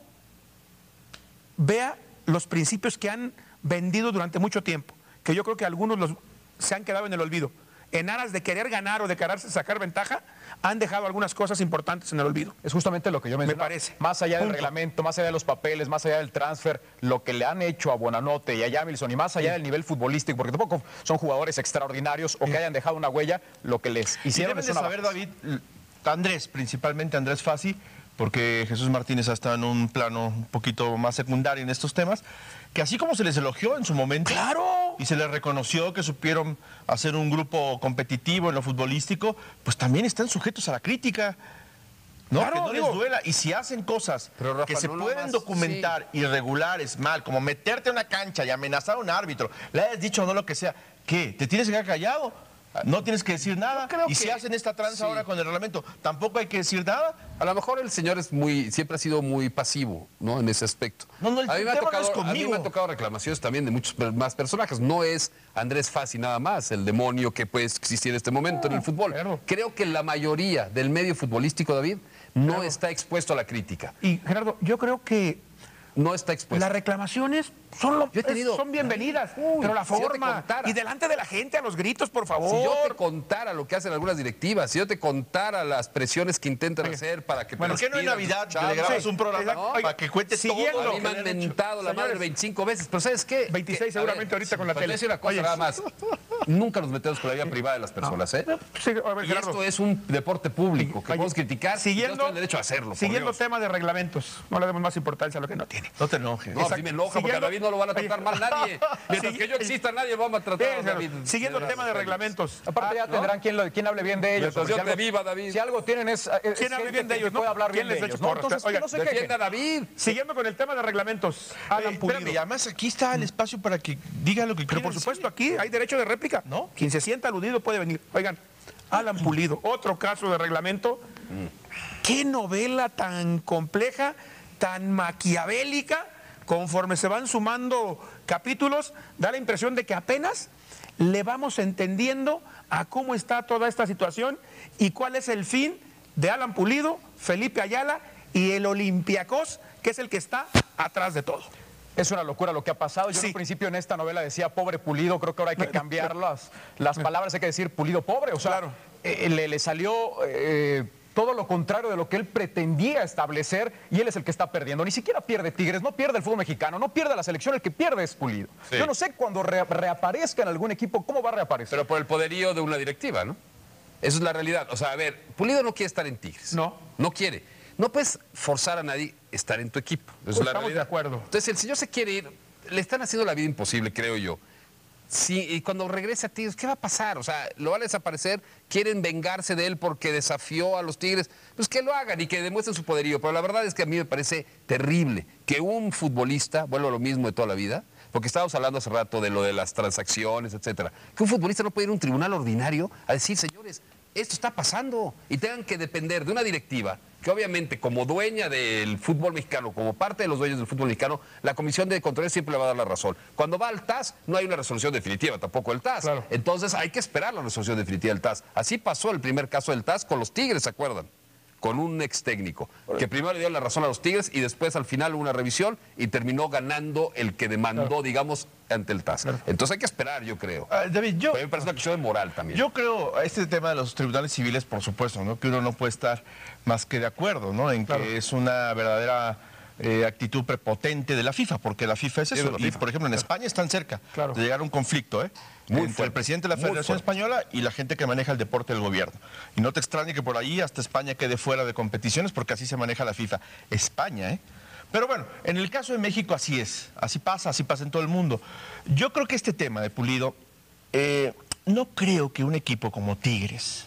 Speaker 1: vea los principios que han vendido durante mucho tiempo, que yo creo que algunos se han quedado en el olvido. En aras de querer ganar o de querer sacar ventaja, han dejado algunas cosas importantes en el olvido.
Speaker 5: Es justamente lo que yo mencionaba.
Speaker 1: parece.
Speaker 5: Más allá del
Speaker 1: Punto.
Speaker 5: reglamento, más allá de los papeles, más allá del transfer, lo que le han hecho a Buenanote y a Jamilson, y más allá del nivel futbolístico, porque tampoco son jugadores extraordinarios o que hayan dejado una huella, lo que les
Speaker 4: Y
Speaker 5: hicieron
Speaker 4: deben
Speaker 5: es
Speaker 4: de
Speaker 5: una
Speaker 4: saber,
Speaker 5: baja.
Speaker 4: David, Andrés, principalmente Andrés Fassi, porque Jesús Martínez ha estado en un plano un poquito más secundario en estos temas, que así como se les elogió en su momento,
Speaker 1: ¡Claro!
Speaker 4: y se les reconoció que supieron hacer un grupo competitivo en lo futbolístico, pues también están sujetos a la crítica. ¿No?
Speaker 1: Claro,
Speaker 4: que no
Speaker 1: digo.
Speaker 4: les duela. Y si hacen cosas
Speaker 2: Pero, Rafa,
Speaker 4: que se
Speaker 2: no nada
Speaker 4: pueden
Speaker 2: más,
Speaker 4: documentar irregulares, mal, como meterte a una cancha y amenazar a un árbitro, le hayas dicho o no lo que sea, ¿qué? ¿Te tienes que quedar callado? No tienes que decir nada.
Speaker 2: creo
Speaker 4: Y si
Speaker 2: que
Speaker 4: hacen esta tranza
Speaker 2: sí.
Speaker 4: ahora con el reglamento, tampoco hay que decir nada.
Speaker 2: A lo mejor el señor siempre ha sido muy pasivo, ¿no? En ese aspecto.
Speaker 4: No, el
Speaker 2: a mí me ha
Speaker 4: tema no es
Speaker 2: tocado, a mí
Speaker 4: conmigo.
Speaker 2: me ha tocado reclamaciones también de muchos más personajes. No es Andrés Fassi nada más, el demonio que puede existir en este momento en el fútbol.
Speaker 1: claro.
Speaker 2: Creo que la mayoría del medio futbolístico, David, no está expuesto a la crítica.
Speaker 1: Y Gerardo, yo creo que
Speaker 2: No está expuesto.
Speaker 1: las reclamaciones son,
Speaker 2: Yo he tenido-
Speaker 1: son bienvenidas,
Speaker 2: Uy,
Speaker 1: pero la
Speaker 2: si yo te
Speaker 1: forma
Speaker 2: contara.
Speaker 1: y delante de la gente a los gritos, por favor.
Speaker 2: Si yo te contara lo que hacen algunas directivas, si yo te contara las presiones que intentan hacer para que
Speaker 4: Bueno,
Speaker 2: te
Speaker 4: ¿por qué no en
Speaker 2: despidan
Speaker 4: Navidad
Speaker 2: tus chavos?
Speaker 4: le grabas
Speaker 1: Sí,
Speaker 4: un programa
Speaker 1: exacto.
Speaker 4: para que cuentes
Speaker 1: Siguiendo.
Speaker 4: todo
Speaker 2: A
Speaker 4: lo
Speaker 2: mí
Speaker 4: que
Speaker 2: me
Speaker 4: le
Speaker 2: han
Speaker 4: han hecho?
Speaker 2: mentado la madre
Speaker 1: Señores,
Speaker 2: 25 veces, pero ¿sabes qué?
Speaker 1: 26
Speaker 2: A ver,
Speaker 1: seguramente ahorita con la
Speaker 2: pues,
Speaker 1: tele.
Speaker 2: te voy a decir una cosa
Speaker 1: Oye,
Speaker 2: nada más. Nunca nos metemos con la vida privada de las personas, ¿eh?
Speaker 1: Sí, a ver,
Speaker 2: Y
Speaker 1: Gerardo.
Speaker 2: esto es un deporte público que
Speaker 1: Oye,
Speaker 2: podemos criticar y
Speaker 1: siguiendo-
Speaker 2: todos tienen derecho a hacerlo. por
Speaker 1: Siguiendo
Speaker 2: Dios.
Speaker 1: tema de reglamentos, no le demos más importancia a lo que no tiene.
Speaker 4: No te enojes.
Speaker 2: No, sí me enoja porque a David David no lo van a tratar mal nadie. Mientras que yo exista, nadie va a tratar a David.
Speaker 1: Siguiendo el tema de reglamentos.
Speaker 5: Aparte ya tendrán quien hable bien de ellos.
Speaker 2: Mientras yo te viva, David.
Speaker 5: Si algo tienen es
Speaker 1: ¿Quién hable bien de ellos?
Speaker 5: puede hablar bien
Speaker 1: ¿Quién
Speaker 5: de
Speaker 1: les
Speaker 5: ellos,
Speaker 1: echa
Speaker 5: ¿no?
Speaker 1: porras?
Speaker 5: Entonces,
Speaker 1: Oigan,
Speaker 5: no se
Speaker 2: Defienda
Speaker 5: quejen.
Speaker 2: a David.
Speaker 1: Siguiendo con el tema de reglamentos. Alan
Speaker 4: Espérame,
Speaker 1: Pulido.
Speaker 4: y además aquí está el espacio para que diga lo que
Speaker 1: Pero
Speaker 4: quiera
Speaker 1: por
Speaker 4: decir.
Speaker 1: supuesto, aquí hay derecho de réplica.
Speaker 4: ¿No?
Speaker 1: Quien se sienta aludido puede venir. Oigan, Alan Pulido, otro caso de reglamento. Qué novela tan compleja, tan maquiavélica. Conforme se van sumando capítulos, da la impresión de que apenas le vamos entendiendo a cómo está toda esta situación y cuál es el fin de Alan Pulido, Felipe Ayala y el Olympiacos, que es el que está atrás de todo.
Speaker 5: Es una locura lo que ha pasado. Yo
Speaker 1: Sí.
Speaker 5: al principio en esta novela decía pobre Pulido, creo que ahora hay que cambiar las palabras, hay que decir Pulido pobre. O sea,
Speaker 1: Claro.
Speaker 5: le salió todo lo contrario de lo que él pretendía establecer y él es el que está perdiendo. Ni siquiera pierde Tigres, no pierde el fútbol mexicano, no pierde la selección, el que pierde es Pulido.
Speaker 2: Sí.
Speaker 5: Yo no sé cuando reaparezca en algún equipo, ¿cómo va a reaparecer?
Speaker 2: Pero por el poderío de una directiva, ¿no? Eso es la realidad. O sea, a ver, Pulido no quiere estar en Tigres.
Speaker 1: No.
Speaker 2: No quiere. No puedes forzar a nadie a estar en tu equipo. Esa es la
Speaker 1: Estamos de
Speaker 2: realidad.
Speaker 1: acuerdo.
Speaker 2: Entonces, el señor se quiere ir, le están haciendo la vida imposible, creo yo. Sí, y cuando regrese a Tigres, ¿qué va a pasar? O sea, lo van a desaparecer, quieren vengarse de él porque desafió a los Tigres. Pues que lo hagan y que demuestren su poderío. Pero la verdad es que a mí me parece terrible que un futbolista, vuelvo a lo mismo de toda la vida, porque estábamos hablando hace rato de lo de las transacciones, etcétera, que un futbolista no puede ir a un tribunal ordinario a decir, señores, esto está pasando, y tengan que depender de una directiva que obviamente como dueña del fútbol mexicano, como parte de los dueños del fútbol mexicano, la Comisión de Control siempre le va a dar la razón. Cuando va al TAS, no hay una resolución definitiva, tampoco el TAS.
Speaker 1: Claro.
Speaker 2: Entonces hay que esperar la resolución definitiva del TAS. Así pasó el primer caso del TAS con los Tigres, ¿se acuerdan? Con un ex técnico, que primero le dio la razón a los Tigres y después al final hubo una revisión y terminó ganando el que demandó, digamos, ante el TAS. Entonces hay que esperar, yo creo.
Speaker 4: David,
Speaker 2: A mí me parece una cuestión de moral también.
Speaker 4: Yo creo, este tema de los tribunales civiles, por supuesto, ¿no? Que uno no puede estar más que de acuerdo, ¿no? En que es una verdadera actitud prepotente de la FIFA, porque la FIFA es
Speaker 2: Sí,
Speaker 4: eso.
Speaker 2: de la
Speaker 4: Y,
Speaker 2: FIFA.
Speaker 4: por ejemplo, en España están cerca
Speaker 1: Claro.
Speaker 4: de llegar a un conflicto,
Speaker 2: Muy
Speaker 4: entre
Speaker 2: fuerte,
Speaker 4: el presidente de la
Speaker 2: muy
Speaker 4: Federación
Speaker 2: fuerte.
Speaker 4: Española y la gente que maneja el deporte del gobierno. Y no te extrañe que por ahí hasta España quede fuera de competiciones, porque así se maneja la FIFA. España, ¿eh? Pero bueno, en el caso de México así es, así pasa en todo el mundo. Yo creo que este tema de Pulido, no creo que un equipo como Tigres,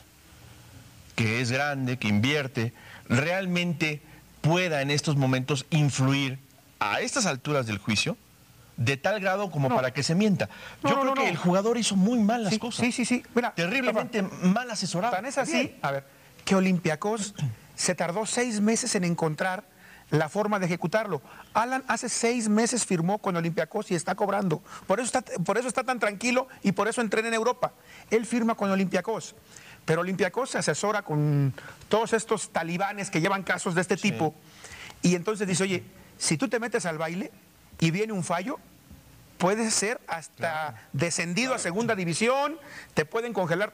Speaker 4: que es grande, que invierte, realmente pueda en estos momentos influir a estas alturas del juicio de tal grado como para que se mienta. Yo creo que el jugador hizo muy mal las cosas.
Speaker 1: Sí. Mira,
Speaker 4: Terriblemente mal asesorado.
Speaker 1: tan es así,
Speaker 4: Bien.
Speaker 1: a ver, que Olympiacos se tardó 6 meses en encontrar la forma de ejecutarlo. Alan hace 6 meses firmó con Olympiacos y está cobrando. Por eso está tan tranquilo y por eso entrena en Europa. Él firma con Olympiacos. Pero Olympiacos se asesora con todos estos talibanes que llevan casos de este tipo. Y entonces dice, oye, si tú te metes al baile y viene un fallo, puedes ser hasta descendido a segunda división, te pueden congelar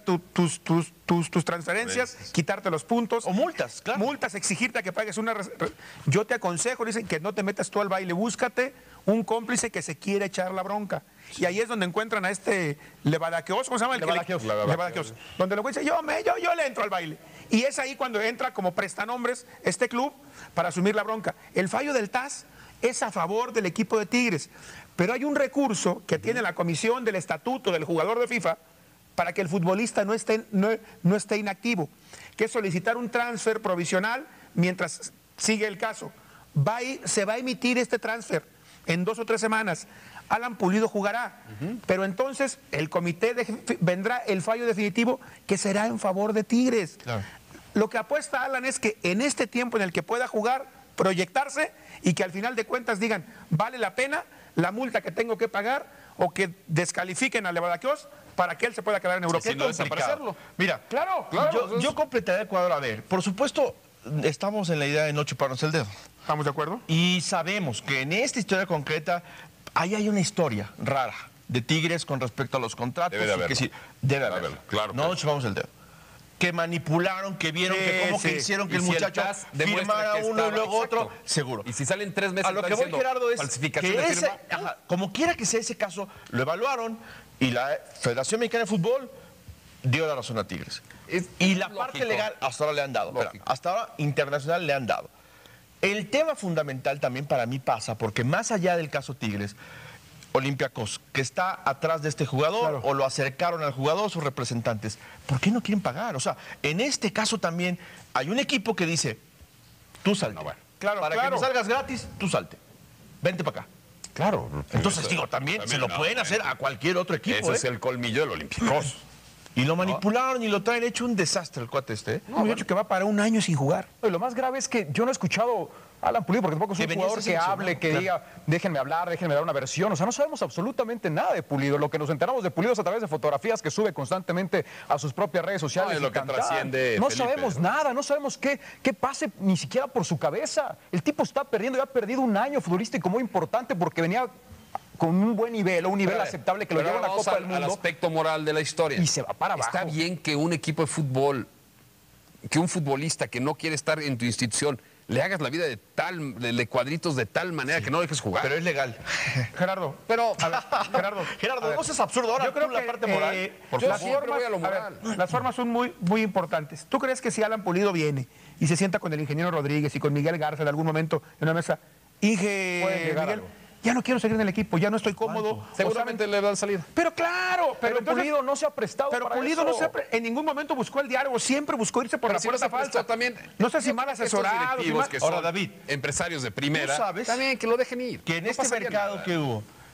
Speaker 1: tus transferencias, quitarte los puntos.
Speaker 4: O multas, claro.
Speaker 1: Multas, exigirte a que pagues una... Yo te aconsejo, dicen, que no te metas tú al baile, búscate un cómplice que se quiere echar la bronca. Y ahí es donde encuentran a este Levadaqueos, ¿cómo se llama? Levadaqueos. Donde luego dice, yo le entro al baile. Y es ahí cuando entra como prestanombres este club para asumir la bronca. El fallo del TAS es a favor del equipo de Tigres, pero hay un recurso que tiene la comisión del estatuto del jugador de FIFA para que el futbolista no esté inactivo, que es solicitar un transfer provisional mientras sigue el caso. Se va a emitir este transfer en 2 o 3 semanas. Alan Pulido jugará, pero entonces el comité vendrá el fallo definitivo que será en favor de Tigres.
Speaker 4: Claro.
Speaker 1: Lo que apuesta Alan es que en este tiempo en el que pueda jugar, proyectarse y que al final de cuentas digan, vale la pena la multa que tengo que pagar o que descalifiquen a Levadaqueos para que él se pueda quedar en Europa.
Speaker 2: Sí, no desaparecerlo.
Speaker 4: Mira,
Speaker 1: Claro.
Speaker 4: yo completaría el cuadro. A ver, por supuesto, estamos en la idea de no chuparnos el dedo.
Speaker 1: ¿Estamos de acuerdo?
Speaker 4: Y sabemos que en esta historia concreta, ahí hay una historia rara de Tigres con respecto a los contratos.
Speaker 2: Debe de
Speaker 4: y
Speaker 2: haberlo.
Speaker 4: que sí, debe
Speaker 2: Debe
Speaker 4: haberlo.
Speaker 2: haberlo, claro,
Speaker 4: No
Speaker 2: claro.
Speaker 4: nos chupamos el dedo. Que manipularon, que vieron, que cómo que hicieron que
Speaker 2: Y
Speaker 4: el
Speaker 2: si
Speaker 4: muchacho
Speaker 2: TAS demuestra
Speaker 4: firmara
Speaker 2: que
Speaker 4: uno y
Speaker 2: estaba-
Speaker 4: luego otro,
Speaker 2: exacto.
Speaker 4: seguro.
Speaker 2: Y si salen 3 meses
Speaker 4: A lo que voy,
Speaker 2: diciendo
Speaker 4: Gerardo, es
Speaker 2: falsificación
Speaker 4: que
Speaker 2: de
Speaker 4: ese,
Speaker 2: firma,
Speaker 4: como quiera que sea ese caso, lo evaluaron y la Federación Mexicana de Fútbol dio la razón a Tigres. Y la parte
Speaker 2: lógico.
Speaker 4: legal hasta ahora le han dado.
Speaker 2: Lógico.
Speaker 4: Hasta ahora internacional le han dado. El tema fundamental también para mí pasa, porque más allá del caso Tigres, Olympiacos, que está atrás de este jugador, o lo acercaron al jugador sus representantes, ¿por qué no quieren pagar? O sea, en este caso también hay un equipo que dice, tú salte. Para que no salgas gratis, tú salte. Vente para acá.
Speaker 5: Claro.
Speaker 4: Entonces, digo, también se lo pueden hacer a cualquier otro equipo.
Speaker 2: Ese es el colmillo del Olympiacos.
Speaker 4: Y lo manipularon y lo traen hecho un desastre el cuate este.
Speaker 1: Un hecho que va para un año sin jugar.
Speaker 5: Y lo más grave es que yo no he escuchado a Alan Pulido, porque tampoco es un
Speaker 4: venía
Speaker 5: jugador que hable, que diga, déjenme hablar, déjenme dar una versión. O sea, no sabemos absolutamente nada de Pulido. Lo que nos enteramos de Pulido es a través de fotografías que sube constantemente a sus propias redes sociales.
Speaker 2: No, es lo que trasciende,
Speaker 5: No
Speaker 2: Felipe,
Speaker 5: sabemos nada, no sabemos qué pase ni siquiera por su cabeza. El tipo está perdiendo, ya ha perdido un año futbolístico muy importante porque venía con un buen nivel, o un nivel aceptable que lo lleva a la Copa del Mundo.
Speaker 2: Al aspecto moral de la historia.
Speaker 5: Y se va para abajo.
Speaker 2: Está bien que un equipo de fútbol, que un futbolista que no quiere estar en tu institución, le hagas la vida de cuadritos de tal manera que no dejes jugar.
Speaker 4: Pero es legal.
Speaker 1: Gerardo,
Speaker 4: Gerardo, no seas absurdo. Ahora
Speaker 1: yo creo
Speaker 4: tú la
Speaker 1: que
Speaker 4: parte moral.
Speaker 1: las formas, las formas son muy importantes. ¿Tú crees que si Alan Pulido viene y se sienta con el ingeniero Rodríguez y con Miguel Garza en algún momento en una mesa, Miguel, ya no quiero seguir en el equipo, ya no estoy cómodo?
Speaker 2: Seguramente le dan salida.
Speaker 1: Pero claro,
Speaker 5: Pero
Speaker 1: entonces,
Speaker 5: Pulido no se ha prestado
Speaker 1: pero
Speaker 5: para
Speaker 1: Pulido
Speaker 5: eso.
Speaker 1: en ningún momento buscó el diálogo, siempre buscó irse por
Speaker 2: Pero
Speaker 1: la
Speaker 2: si
Speaker 1: puerta
Speaker 2: no se prestó
Speaker 1: falsa.
Speaker 2: también.
Speaker 1: No sé si mal asesorado. si mal-
Speaker 2: Que
Speaker 4: Ahora,
Speaker 2: son
Speaker 4: David,
Speaker 2: empresarios de primera.
Speaker 4: tú sabes
Speaker 2: También que lo dejen ir.
Speaker 4: que en
Speaker 2: No
Speaker 4: este
Speaker 2: pasaría
Speaker 4: mercado
Speaker 2: nada.
Speaker 4: que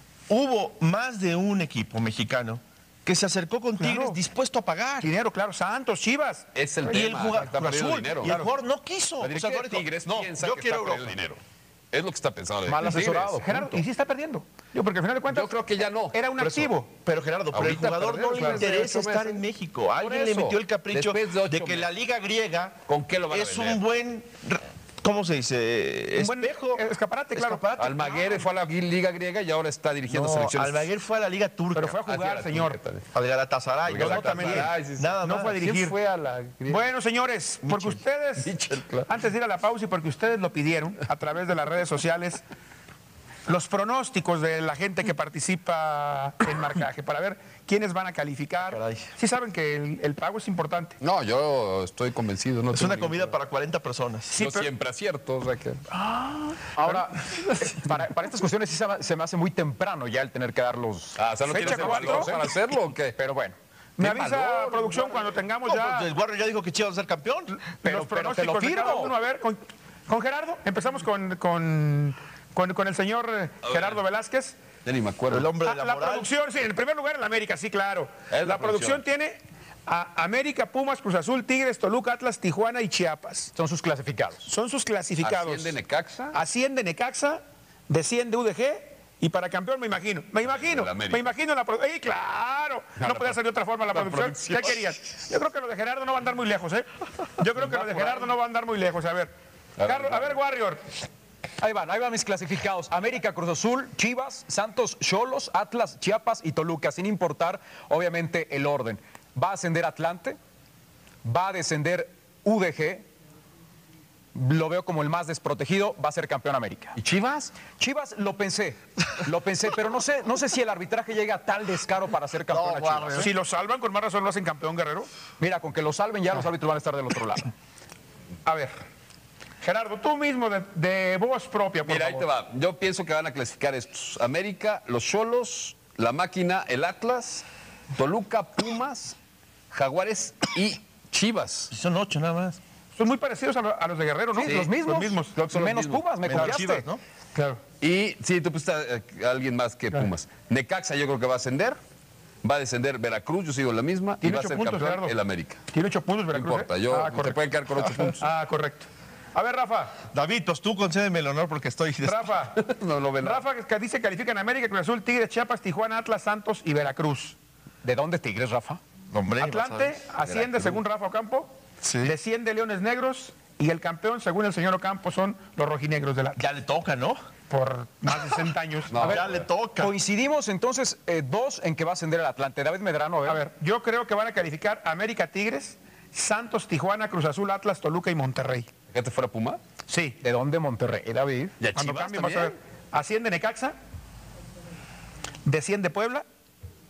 Speaker 4: hubo más de un equipo mexicano que se acercó con Tigres
Speaker 1: Claro.
Speaker 4: dispuesto a pagar.
Speaker 1: Dinero, claro, Santos, Chivas.
Speaker 2: Es el
Speaker 4: Y el
Speaker 2: tema.
Speaker 4: jugador,
Speaker 2: Está
Speaker 4: Cruz
Speaker 2: perdiendo
Speaker 4: Azul,
Speaker 2: dinero.
Speaker 4: y el jugador no quiso.
Speaker 2: La
Speaker 4: O sea,
Speaker 2: directiva de
Speaker 4: ahorita,
Speaker 2: Tigres
Speaker 4: no,
Speaker 2: piensa
Speaker 4: yo
Speaker 2: que
Speaker 4: quiero
Speaker 2: está
Speaker 4: Europa.
Speaker 2: perdiendo dinero. Es lo que está pensando.
Speaker 5: Mal
Speaker 2: Tigres.
Speaker 5: asesorado.
Speaker 1: Gerardo, y sí está perdiendo. Porque al final de cuentas.
Speaker 2: Yo creo que ya no.
Speaker 1: Era un
Speaker 4: Por eso.
Speaker 1: activo.
Speaker 4: Pero Gerardo, pero el
Speaker 2: Ahorita
Speaker 4: jugador
Speaker 2: perdió,
Speaker 4: no le
Speaker 2: claro.
Speaker 4: interesa
Speaker 2: Desde 8
Speaker 4: estar
Speaker 2: meses.
Speaker 4: en México. Alguien le
Speaker 2: eso.
Speaker 4: metió el capricho
Speaker 2: Después de 8
Speaker 4: de que la
Speaker 2: meses.
Speaker 4: Liga Griega
Speaker 2: ¿Con qué lo van a
Speaker 4: es
Speaker 2: vender?
Speaker 4: un buen, ¿cómo se dice?
Speaker 1: Un buen
Speaker 4: Espejo.
Speaker 1: escaparate, claro.
Speaker 2: Almaguer fue a la Liga Griega y ahora está dirigiendo
Speaker 4: No,
Speaker 2: selecciones.
Speaker 4: Almaguer fue a la Liga Turca.
Speaker 1: Pero fue a jugar,
Speaker 2: la
Speaker 1: señor.
Speaker 2: Turca también.
Speaker 4: Al Galatasaray.
Speaker 2: Al
Speaker 4: No,
Speaker 2: Galatasaray,
Speaker 4: también.
Speaker 2: sí, sí.
Speaker 4: Nada
Speaker 1: No
Speaker 4: más.
Speaker 1: fue a dirigir.
Speaker 2: ¿Quién fue a la Griega?
Speaker 1: Bueno, señores, porque ustedes,
Speaker 2: claro.
Speaker 1: antes de ir a la pausa y porque ustedes lo pidieron a través de las redes sociales, los pronósticos de la gente que participa en marcaje para ver quiénes van a calificar.
Speaker 4: Caray.
Speaker 1: Sí saben que el pago es importante.
Speaker 2: No, yo estoy convencido. No
Speaker 4: Es
Speaker 2: tengo
Speaker 4: una
Speaker 2: ningún
Speaker 4: comida
Speaker 2: problema.
Speaker 4: para 40 personas.
Speaker 1: Sí,
Speaker 2: Yo
Speaker 1: pero-
Speaker 2: siempre acierto. O sea que...
Speaker 5: Ahora, para estas cuestiones sí se me hace muy temprano ya el tener que dar los...
Speaker 2: Ah, o sea, ¿no
Speaker 1: Fecha
Speaker 2: tienes el
Speaker 1: 4,
Speaker 2: valor para hacerlo o qué?
Speaker 5: Pero bueno.
Speaker 1: Me
Speaker 2: Qué
Speaker 1: avisa
Speaker 2: valor,
Speaker 1: producción cuando tengamos
Speaker 4: No,
Speaker 1: ya
Speaker 4: pues el Warrior ya dijo que Chivas va a ser campeón.
Speaker 1: los
Speaker 5: pero te lo
Speaker 1: pronósticos de cada
Speaker 5: firmo.
Speaker 1: uno. A ver, con Gerardo, empezamos con el señor Gerardo Velázquez.
Speaker 2: Ya ni me acuerdo.
Speaker 4: El hombre de la
Speaker 1: La
Speaker 4: moral.
Speaker 1: producción, sí, en el primer lugar el América, sí, claro.
Speaker 2: Es
Speaker 1: La
Speaker 2: la
Speaker 1: producción
Speaker 2: producción.
Speaker 1: tiene a América, Pumas, Cruz Azul, Tigres, Toluca, Atlas, Tijuana y Chiapas.
Speaker 5: Son sus clasificados.
Speaker 1: Son sus clasificados.
Speaker 2: Asciende Necaxa.
Speaker 1: Asciende Necaxa, desciende UDG y para campeón me imagino. Me imagino la producción. ¡Ey, claro! No podía ser de otra forma la producción. ¿Qué querían? Yo creo que lo de Gerardo no va a andar muy lejos, ¿eh? Yo creo que lo de Gerardo no va a andar muy lejos. A ver, a ver, Warrior.
Speaker 5: Ahí van mis clasificados. América, Cruz Azul, Chivas, Santos, Xolos, Atlas, Chiapas y Toluca, sin importar, obviamente, el orden. Va a ascender Atlante, va a descender UDG, lo veo como el más desprotegido, va a ser campeón América.
Speaker 2: ¿Y Chivas?
Speaker 5: Chivas lo pensé, pero no sé si el arbitraje llega a tal descaro para ser campeón a Chivas.
Speaker 1: Si lo salvan, con más razón lo hacen campeón, Guerrero.
Speaker 5: Mira, con que lo salven ya los árbitros van a estar del otro lado.
Speaker 1: A ver, Gerardo, tú mismo de voz propia, por
Speaker 2: Mira, ahí
Speaker 1: favor.
Speaker 2: te va. Yo pienso que van a clasificar estos. América, los Xolos, la Máquina, el Atlas, Toluca, Pumas, Jaguares y Chivas.
Speaker 4: Son 8 nada más.
Speaker 1: Son muy parecidos a los de Guerrero, ¿no?
Speaker 5: Sí, los mismos.
Speaker 2: Creo que son los
Speaker 5: Menos
Speaker 2: mismos.
Speaker 5: Pumas, me
Speaker 4: Menos
Speaker 5: copiaste.
Speaker 4: Chivas, ¿no?
Speaker 1: Claro.
Speaker 2: Y sí, tú pusiste a alguien más que Pumas. Necaxa yo creo que va a ascender. Va a descender Veracruz, yo sigo la misma. Y
Speaker 1: Tiene
Speaker 2: va a
Speaker 1: 8
Speaker 2: ser
Speaker 1: puntos,
Speaker 2: campeón
Speaker 1: Gerardo.
Speaker 2: el América.
Speaker 1: Tiene 8 puntos,
Speaker 2: No
Speaker 1: Veracruz.
Speaker 2: importa,
Speaker 1: ¿eh?
Speaker 2: te
Speaker 1: Correcto.
Speaker 2: pueden quedar con 8 puntos.
Speaker 1: Ah, correcto. A ver, Rafa.
Speaker 4: David, pues tú concédeme el honor porque estoy...
Speaker 1: Rafa.
Speaker 2: No lo ven.
Speaker 1: Rafa que dice que califican América, Cruz Azul, Tigres, Chiapas, Tijuana, Atlas, Santos y Veracruz.
Speaker 5: ¿De dónde Tigres, Rafa?
Speaker 4: Hombre,
Speaker 1: Atlante asciende según Rafa Ocampo,
Speaker 4: Sí.
Speaker 1: desciende Leones Negros y el campeón, según el señor Ocampo, son los rojinegros de la
Speaker 4: ya le toca, ¿no?
Speaker 1: por más de 60 años.
Speaker 2: No.
Speaker 1: A ver,
Speaker 4: Ya le toca.
Speaker 5: Coincidimos entonces dos en que va a ascender el Atlante. David Medrano,
Speaker 1: a ver, yo creo que van a calificar América, Tigres, Santos, Tijuana, Cruz Azul, Atlas, Toluca y Monterrey.
Speaker 2: ¿Que te fuera Puma?
Speaker 1: Sí.
Speaker 5: ¿De dónde Monterrey, David?
Speaker 2: ¿Y
Speaker 1: Cuando
Speaker 2: Chivas
Speaker 1: cambien, vas a ver.
Speaker 2: también?
Speaker 1: Asciende Necaxa, desciende Puebla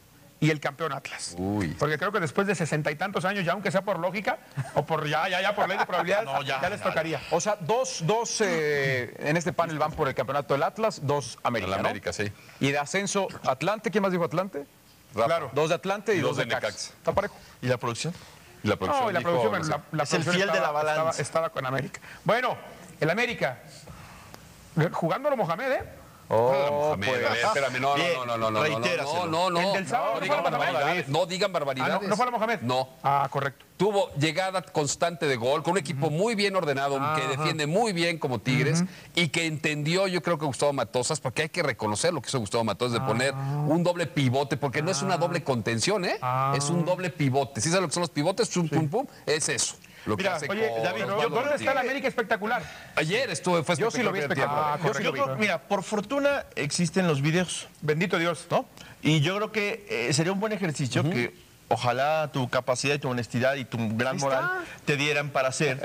Speaker 1: y el campeón Atlas.
Speaker 2: Uy.
Speaker 1: Porque creo que después de 60 y tantos años, ya aunque sea por lógica, o por ya por ley de probabilidades, ya les tocaría.
Speaker 5: O sea, dos en este panel van por el campeonato del Atlas, 2 América,
Speaker 2: La
Speaker 5: ¿no?
Speaker 2: América, sí.
Speaker 5: Y de ascenso, Atlante, ¿quién más dijo Atlante?
Speaker 2: Rafa.
Speaker 1: Claro.
Speaker 5: 2 de Atlante y
Speaker 2: Y
Speaker 5: 2
Speaker 2: dos
Speaker 5: de
Speaker 2: de
Speaker 5: Necaxa.
Speaker 2: Necaxa.
Speaker 5: ¿Está parejo?
Speaker 4: ¿Y la producción?
Speaker 2: Y la producción.
Speaker 1: No, y la
Speaker 2: dijo,
Speaker 1: producción,
Speaker 2: no sé.
Speaker 1: la
Speaker 4: Es el
Speaker 1: producción
Speaker 4: fiel de la balanza.
Speaker 1: Estaba con América. Bueno, el América, jugándolo Mohamed, ¿eh?
Speaker 2: Mohamed,
Speaker 5: pues.
Speaker 2: a ver, espérame, no.
Speaker 4: Reitéraselo.
Speaker 2: No,
Speaker 1: El del sábado
Speaker 2: no
Speaker 1: no
Speaker 2: digan
Speaker 1: fue la
Speaker 2: barbaridades. No digan
Speaker 1: Ah,
Speaker 2: barbaridades.
Speaker 1: ¿no fue la Mohamed?
Speaker 2: No.
Speaker 1: Ah, correcto.
Speaker 2: Tuvo llegada constante de gol, con un equipo muy bien ordenado, que defiende muy bien como Tigres, y que entendió, yo creo que Gustavo Matosas, porque hay que reconocer lo que hizo Gustavo Matosas, de poner un doble pivote, porque no es una doble contención, es un doble pivote. ¿Sí sabes lo que son los pivotes? Pum, pum, pum. Es eso. Lo que
Speaker 4: Mira,
Speaker 2: hace
Speaker 1: Oye,
Speaker 2: con
Speaker 1: David,
Speaker 2: Osvaldo
Speaker 1: ¿dónde está el
Speaker 2: Martínez.
Speaker 1: América espectacular?
Speaker 2: Ayer fue
Speaker 5: Yo sí lo vi espectacular.
Speaker 4: Yo creo, mira, por fortuna existen los videos,
Speaker 1: Bendito Dios.
Speaker 4: ¿no? Y yo creo que sería un buen ejercicio que ojalá tu capacidad y tu honestidad y tu gran moral te dieran para hacer,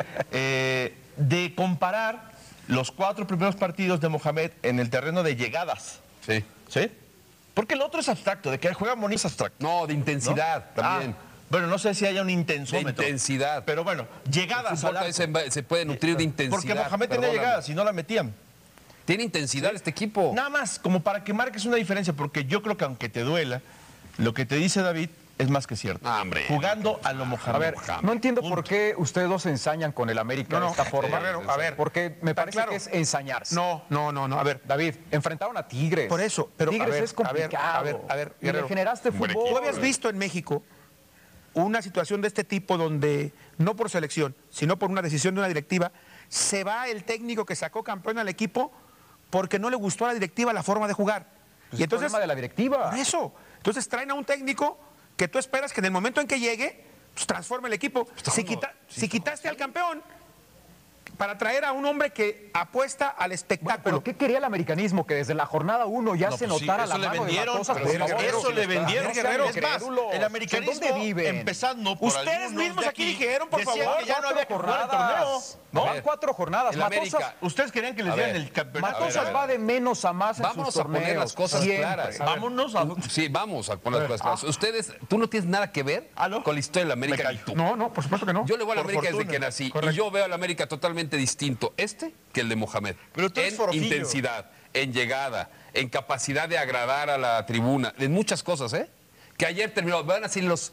Speaker 4: de comparar los 4 primeros partidos de Mohamed en el terreno de llegadas,
Speaker 2: Sí.
Speaker 4: ¿sí? Porque el otro es abstracto, de que juega bonito es abstracto.
Speaker 2: No, de intensidad también.
Speaker 4: Bueno, no sé si haya un
Speaker 2: De
Speaker 4: intensómetro.
Speaker 2: intensidad.
Speaker 4: Pero bueno, llegadas
Speaker 2: El fútbol
Speaker 4: al arco.
Speaker 2: también se puede nutrir de intensidad.
Speaker 4: Porque Mohamed tenía
Speaker 2: Perdóname.
Speaker 4: llegadas y no la metían.
Speaker 2: Tiene intensidad este equipo.
Speaker 4: Nada más, como para que marques una diferencia, porque yo creo que aunque te duela, lo que te dice David es más que cierto.
Speaker 2: Ah, hombre.
Speaker 4: Jugando a lo Mohamed.
Speaker 5: A ver, no entiendo por qué ustedes dos se ensañan con el América
Speaker 1: No,
Speaker 5: de esta forma.
Speaker 1: Guerrero, a ver,
Speaker 5: Porque me
Speaker 1: ¿está
Speaker 5: parece
Speaker 1: claro?
Speaker 5: que es ensañarse.
Speaker 1: No. A ver,
Speaker 5: David, enfrentaron a Tigres.
Speaker 1: Por eso, pero,
Speaker 5: Tigres
Speaker 1: a ver,
Speaker 5: es complicado.
Speaker 1: a ver,
Speaker 5: y le
Speaker 1: Guerrero.
Speaker 5: generaste
Speaker 2: Buen
Speaker 5: fútbol.
Speaker 1: ¿tú habías visto en México una situación de este tipo donde, no por selección, sino por una decisión de una directiva, se va el técnico que sacó campeón al equipo porque no le gustó a la directiva la forma de jugar?
Speaker 5: Pues es problema de la directiva.
Speaker 1: Por eso. Entonces traen a un técnico que tú esperas que en el momento en que llegue, pues, transforme el equipo. Si quitaste al campeón para traer a un hombre que apuesta al
Speaker 5: Bueno,
Speaker 1: espectáculo.
Speaker 5: pero ¿qué quería el americanismo? Que desde la jornada 1 ya se
Speaker 4: pues sí,
Speaker 5: notara
Speaker 4: eso
Speaker 5: la
Speaker 4: le
Speaker 5: mano
Speaker 4: vendieron,
Speaker 5: de Matosas.
Speaker 4: pero
Speaker 5: por favor.
Speaker 4: eso le vendieron,
Speaker 5: Guerrero.
Speaker 4: Es más, el americanismo,
Speaker 5: ¿Dónde viven?
Speaker 4: empezando por
Speaker 1: Ustedes
Speaker 4: algunos
Speaker 1: mismos
Speaker 4: de
Speaker 1: aquí dijeron, por
Speaker 4: decían
Speaker 1: favor,
Speaker 4: que ya no había que jugar el torneo.
Speaker 5: ¿No?
Speaker 2: A
Speaker 5: Van
Speaker 2: ver,
Speaker 5: 4 jornadas.
Speaker 2: el
Speaker 5: Matosas,
Speaker 2: América.
Speaker 4: Ustedes querían que les
Speaker 2: A
Speaker 4: dieran
Speaker 2: ver,
Speaker 4: el campeonato.
Speaker 5: Matosas va de menos a más en
Speaker 2: Vámonos
Speaker 5: sus
Speaker 2: a poner
Speaker 5: torneos.
Speaker 2: las cosas
Speaker 5: Siempre.
Speaker 2: claras.
Speaker 4: Vámonos a...
Speaker 2: Sí, vamos a poner las cosas claras. Ustedes, tú no tienes nada que ver
Speaker 4: ¿Aló?
Speaker 2: con la historia de la
Speaker 4: Me
Speaker 2: América
Speaker 4: callo.
Speaker 2: ni tú.
Speaker 1: No, por supuesto que no.
Speaker 2: Yo le voy a la
Speaker 4: Por
Speaker 2: América desde
Speaker 4: fortuna.
Speaker 2: que nací.
Speaker 1: Correcto.
Speaker 2: Y yo veo a la América totalmente distinto que el de Mohamed.
Speaker 4: Pero tú eres
Speaker 2: en
Speaker 4: forofillo.
Speaker 2: intensidad, en llegada, en capacidad de agradar a la tribuna, en muchas cosas, ¿eh? Que ayer terminó, van a ser los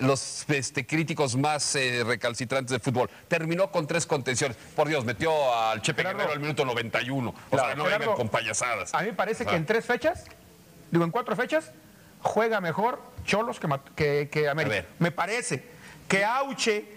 Speaker 2: críticos más recalcitrantes del fútbol. Terminó con 3 contenciones. Por Dios, metió al Chepe
Speaker 1: Gerardo.
Speaker 2: Guerrero al minuto 91. O sea, no
Speaker 1: Gerardo,
Speaker 2: vengan con payasadas.
Speaker 1: A mí me parece que en 3 fechas, en 4 fechas, juega mejor Cholos que América.
Speaker 2: A ver.
Speaker 1: Me parece que Auche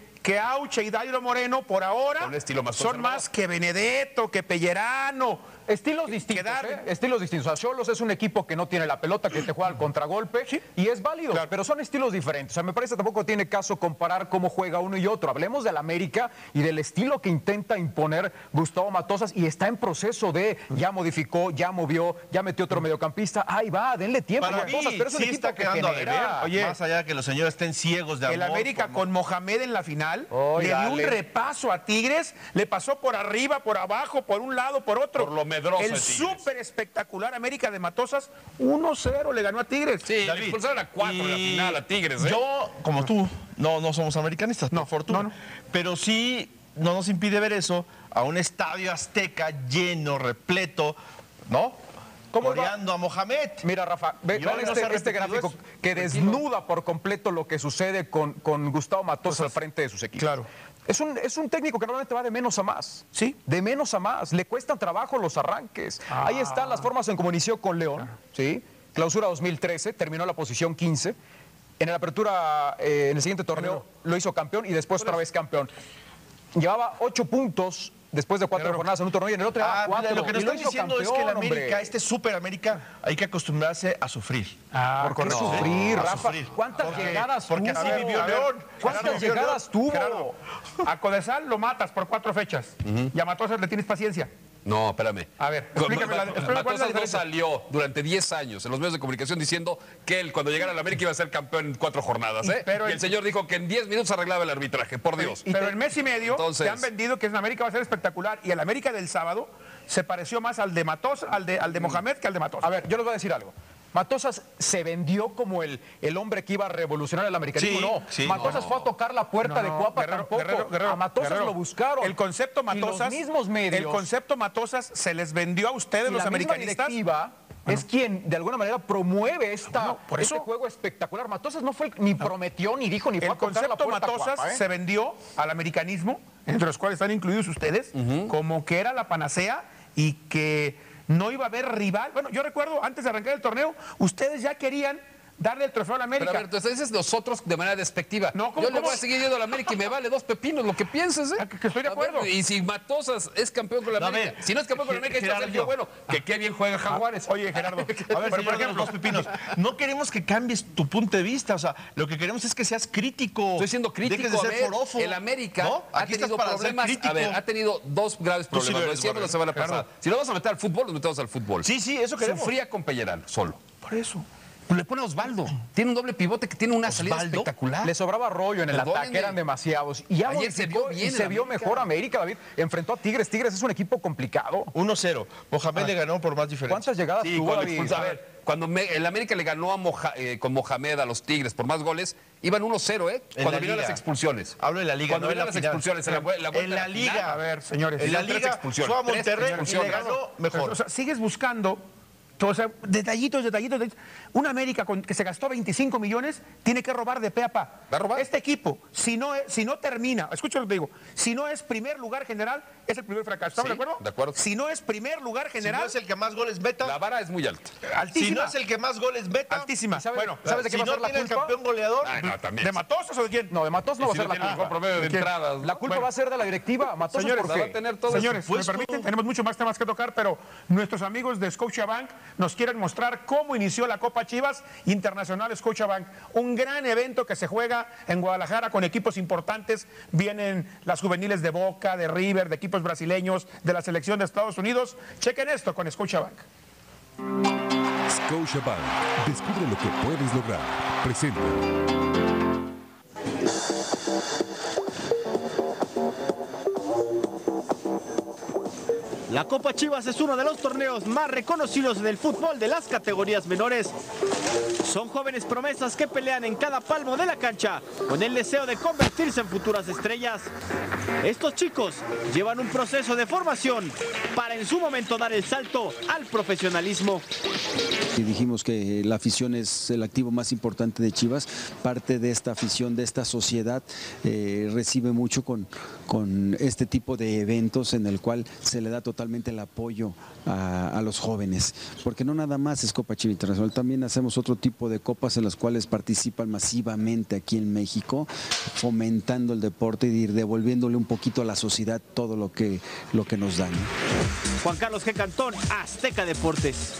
Speaker 1: y Dairo Moreno por ahora
Speaker 2: Con un estilo más
Speaker 1: son
Speaker 2: conservador.
Speaker 1: más que Benedetto, que Pellerano.
Speaker 5: Estilos distintos, Estilos distintos. O sea, Xolos es un equipo que no tiene la pelota, que te juega al contragolpe y es válido, pero son estilos diferentes. O sea, me parece tampoco tiene caso comparar cómo juega uno y otro. Hablemos del América y del estilo que intenta imponer Gustavo Matosas y está en proceso de, ya modificó, ya movió, ya metió otro mediocampista. Ahí va, denle tiempo a
Speaker 4: Para mí,
Speaker 5: Matosas, pero es un
Speaker 4: sí
Speaker 5: equipo
Speaker 4: está
Speaker 5: que
Speaker 4: quedando a
Speaker 5: genera.
Speaker 4: deber.
Speaker 1: Oye,
Speaker 4: más allá de que los señores estén ciegos de amor.
Speaker 1: El América
Speaker 4: por-
Speaker 1: con Mohamed en la final
Speaker 5: Oy,
Speaker 1: le dio un
Speaker 5: dale.
Speaker 1: repaso a Tigres, le pasó por arriba, por abajo, por un lado, por otro.
Speaker 2: Por lo medroso
Speaker 1: El
Speaker 2: de Tigres.
Speaker 1: súper espectacular América de Matosas, 1-0 le ganó a Tigres.
Speaker 2: Sí,
Speaker 4: David,
Speaker 2: le expulsaron a 4 en la
Speaker 4: y
Speaker 2: final a Tigres, ¿eh?
Speaker 4: Yo, como tú, no somos americanistas, por fortuna.
Speaker 1: no.
Speaker 4: Pero sí no nos impide ver eso a un estadio azteca lleno, repleto, ¿no?
Speaker 5: ¿Cómo
Speaker 4: Coreando a Mohamed.
Speaker 5: Mira, Rafa, ve
Speaker 4: Y hoy no se ha
Speaker 5: este
Speaker 4: repetido
Speaker 5: gráfico
Speaker 4: eso.
Speaker 5: que desnuda por completo lo que sucede con Gustavo Matosas al frente de sus equipos.
Speaker 1: Claro.
Speaker 5: Es un técnico que normalmente va de menos a más.
Speaker 1: Sí.
Speaker 5: De menos a más. Le cuestan trabajo los arranques. Ahí están las formas en cómo inició con León. ¿Sí? Clausura 2013, terminó la posición 15. En la apertura, en el siguiente torneo, lo hizo campeón y después otra vez campeón. Llevaba 8 puntos después de 4 jornadas en un torneo y en el otro llevaba 4.
Speaker 4: Lo que nos
Speaker 5: y lo
Speaker 4: estoy
Speaker 5: hizo
Speaker 4: diciendo es que el
Speaker 5: campeón,
Speaker 4: América,
Speaker 5: hombre.
Speaker 4: este super América, hay que acostumbrarse a sufrir.
Speaker 5: ¿Por qué
Speaker 1: correcto.
Speaker 5: sufrir,
Speaker 4: A
Speaker 5: Rafa?
Speaker 4: sufrir.
Speaker 5: ¿Cuántas llegadas
Speaker 4: porque
Speaker 5: tuvo?
Speaker 4: así vivió León.
Speaker 5: ¿Cuántas llegadas tuvo?
Speaker 1: Gerardo, a Codesal lo matas por 4 fechas y a Matosas le tienes paciencia.
Speaker 2: No, espérame.
Speaker 1: A ver, explícame cuál es la
Speaker 2: Matosas no
Speaker 1: diferencia.
Speaker 2: salió durante 10 años en los medios de comunicación diciendo que él, cuando llegara a la América, iba a ser campeón en 4 jornadas. ¿eh?
Speaker 1: Pero
Speaker 2: y el señor dijo que en 10 minutos arreglaba el arbitraje, por Dios.
Speaker 1: Pero en mes y medio
Speaker 2: Entonces-
Speaker 1: te han vendido que en América va a ser espectacular y el América del sábado se pareció más al de Mohamed que al de Matosas.
Speaker 5: A ver, yo les voy a decir algo. Matosas se vendió como el hombre que iba a revolucionar el americanismo.
Speaker 4: Sí,
Speaker 5: no,
Speaker 4: sí,
Speaker 5: Matosas fue a tocar la puerta de Cuapa tampoco. A Matosas lo buscaron.
Speaker 1: El concepto Matosas,
Speaker 5: y los mismos medios,
Speaker 1: el concepto Matosas se les vendió a ustedes,
Speaker 5: y
Speaker 1: los
Speaker 5: la misma
Speaker 1: americanistas.
Speaker 5: directiva es quien de alguna manera promueve
Speaker 1: por eso,
Speaker 5: este juego espectacular. Matosas no fue ni prometió, ni dijo, ni fue
Speaker 1: el
Speaker 5: a tocar la
Speaker 1: concepto
Speaker 5: puerta a
Speaker 1: Matosas
Speaker 5: Cuapa,
Speaker 1: se vendió al americanismo, entre los cuales están incluidos ustedes, como que era la panacea y que no iba a haber rival. Bueno, yo recuerdo, antes de arrancar el torneo, ustedes ya querían darle el trofeo a la América.
Speaker 2: Pero a ver, entonces dices nosotros de manera despectiva.
Speaker 1: No, ¿cómo,
Speaker 2: yo le
Speaker 1: cómo?
Speaker 2: voy a seguir yendo a la América y me vale 2 pepinos lo que pienses, ¿eh?
Speaker 1: Que estoy de acuerdo.
Speaker 2: Y si Matosas es campeón con la América, si no es campeón con la América, está Sergio Bueno, que qué bien juega Jaguares.
Speaker 1: Oye, Gerardo,
Speaker 4: A ver, por ejemplo, los pepinos, no queremos que cambies tu punto de vista, o sea, lo que queremos es que seas crítico.
Speaker 2: Estoy siendo crítico.
Speaker 4: Dejes de ser
Speaker 2: A ver,
Speaker 4: forofo.
Speaker 2: el América
Speaker 4: ¿No?
Speaker 2: ha
Speaker 4: Aquí estás
Speaker 2: tenido
Speaker 4: para ser
Speaker 2: problemas.
Speaker 4: crítico.
Speaker 2: A ver, ha tenido 2 graves
Speaker 4: Tú sí
Speaker 2: problemas.
Speaker 4: lo
Speaker 2: Lo
Speaker 4: eres,
Speaker 2: decíamos la semana
Speaker 4: Gerardo.
Speaker 2: pasada. Si lo vamos a meter al fútbol, nos metemos al fútbol.
Speaker 4: Sí, sí, eso queremos.
Speaker 2: Sufría con Pellerano, solo.
Speaker 1: Por eso.
Speaker 2: Pues le pone a Osvaldo. Tiene un doble pivote que tiene una salida
Speaker 4: ¿Osvaldo?
Speaker 2: espectacular.
Speaker 5: Le sobraba rollo en el
Speaker 2: Perdónenme.
Speaker 5: ataque, eran demasiados. Y ya
Speaker 2: Ayer se vio bien
Speaker 5: y se
Speaker 2: el
Speaker 5: vio
Speaker 2: América.
Speaker 5: mejor América, David. Enfrentó a Tigres. Tigres es un equipo complicado.
Speaker 4: 1-0. Mohamed le ganó por más diferencia.
Speaker 5: ¿Cuántas llegadas
Speaker 2: Sí,
Speaker 5: tuvo,
Speaker 2: cuando
Speaker 5: David?
Speaker 2: expulsó- a ver, cuando el América le ganó a con Mohamed a los Tigres por más goles, iban 1-0, ¿eh?
Speaker 4: En
Speaker 2: Cuando
Speaker 4: la
Speaker 2: vinieron
Speaker 4: liga.
Speaker 2: las expulsiones.
Speaker 4: Hablo de la liga,
Speaker 2: Cuando
Speaker 4: no de la
Speaker 2: vinieron las
Speaker 4: final.
Speaker 2: expulsiones. En la vuelta
Speaker 4: En la
Speaker 2: a
Speaker 4: liga.
Speaker 2: final.
Speaker 1: A ver, señores.
Speaker 4: En la
Speaker 2: Tres
Speaker 4: liga
Speaker 2: expulsiones.
Speaker 4: fue a
Speaker 2: Tres
Speaker 4: Monterrey y le
Speaker 2: expulsiones.
Speaker 4: ganó mejor.
Speaker 1: O sea, sigues buscando, o sea, detallitos. Una América que se gastó 25 millones tiene que robar de pe a pa.
Speaker 2: ¿Va a robar?
Speaker 1: Este equipo, si no termina, escucha lo que te digo, si no es primer lugar general, es el primer fracaso. ¿Estamos
Speaker 2: Sí,
Speaker 1: de acuerdo?
Speaker 2: de acuerdo.
Speaker 1: Si no es primer lugar
Speaker 4: Si
Speaker 1: general,
Speaker 4: no es el que más goles meta,
Speaker 2: La vara es muy alta.
Speaker 1: altísima.
Speaker 4: si no es el que más goles meta,
Speaker 1: Altísima.
Speaker 5: ¿Sabes-
Speaker 1: Bueno,
Speaker 5: sabes de qué
Speaker 4: si
Speaker 5: va a
Speaker 4: no
Speaker 5: ser la
Speaker 4: tiene el
Speaker 5: culpa?
Speaker 4: campeón goleador,
Speaker 2: Ay, no, también.
Speaker 1: ¿de Matosas o de quién?
Speaker 5: No, de Matos no va a
Speaker 2: Si
Speaker 5: ser
Speaker 2: no
Speaker 5: la
Speaker 2: tiene el
Speaker 5: culpa.
Speaker 2: mejor promedio de
Speaker 1: ¿Quién?
Speaker 2: entradas.
Speaker 5: La culpa va a ser de la directiva. Matos,
Speaker 1: Señores,
Speaker 5: ¿por
Speaker 2: la va a
Speaker 5: qué?
Speaker 2: tener todo.
Speaker 1: Señores, ¿me
Speaker 4: supuesto.
Speaker 1: permiten? Tenemos muchos más temas que tocar, pero nuestros amigos de Scotiabank nos quieren mostrar cómo inició la Copa Chivas Internacional Scotiabank. Un gran evento que se juega en Guadalajara con equipos importantes. Vienen las juveniles de Boca, de River, de equipos brasileños, de la selección de Estados Unidos. Chequen esto con Scotiabank.
Speaker 7: Scotiabank. Descubre lo que puedes lograr. Presenta.
Speaker 8: La Copa Chivas es uno de los torneos más reconocidos del fútbol de las categorías menores. Son jóvenes promesas que pelean en cada palmo de la cancha con el deseo de convertirse en futuras estrellas. Estos chicos llevan un proceso de formación para en su momento dar el salto al profesionalismo.
Speaker 9: Y dijimos que la afición es el activo más importante de Chivas. Parte de esta afición, de esta sociedad, recibe mucho con este tipo de eventos en el cual se le da totalmente el apoyo a los jóvenes. Porque no nada más es Copa Chivas Internacional, también hacemos otro tipo de copas en las cuales participan masivamente aquí en México, fomentando el deporte y devolviéndole un poquito a la sociedad todo lo que nos dan.
Speaker 8: Juan Carlos G. Cantón, Azteca Deportes.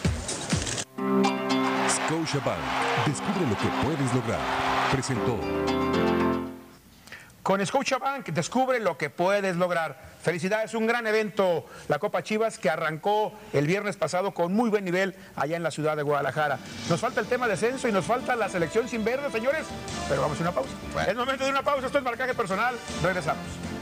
Speaker 7: Scotiabank. Descubre lo que puedes lograr. Presentó.
Speaker 1: Con Scotiabank descubre lo que puedes lograr. Felicidades, un gran evento, la Copa Chivas, que arrancó el viernes pasado con muy buen nivel allá en la ciudad de Guadalajara. Nos falta el tema de descenso y nos falta la selección sin verde, señores, pero vamos a una pausa. Es momento de una pausa, esto es Marcaje Personal, regresamos.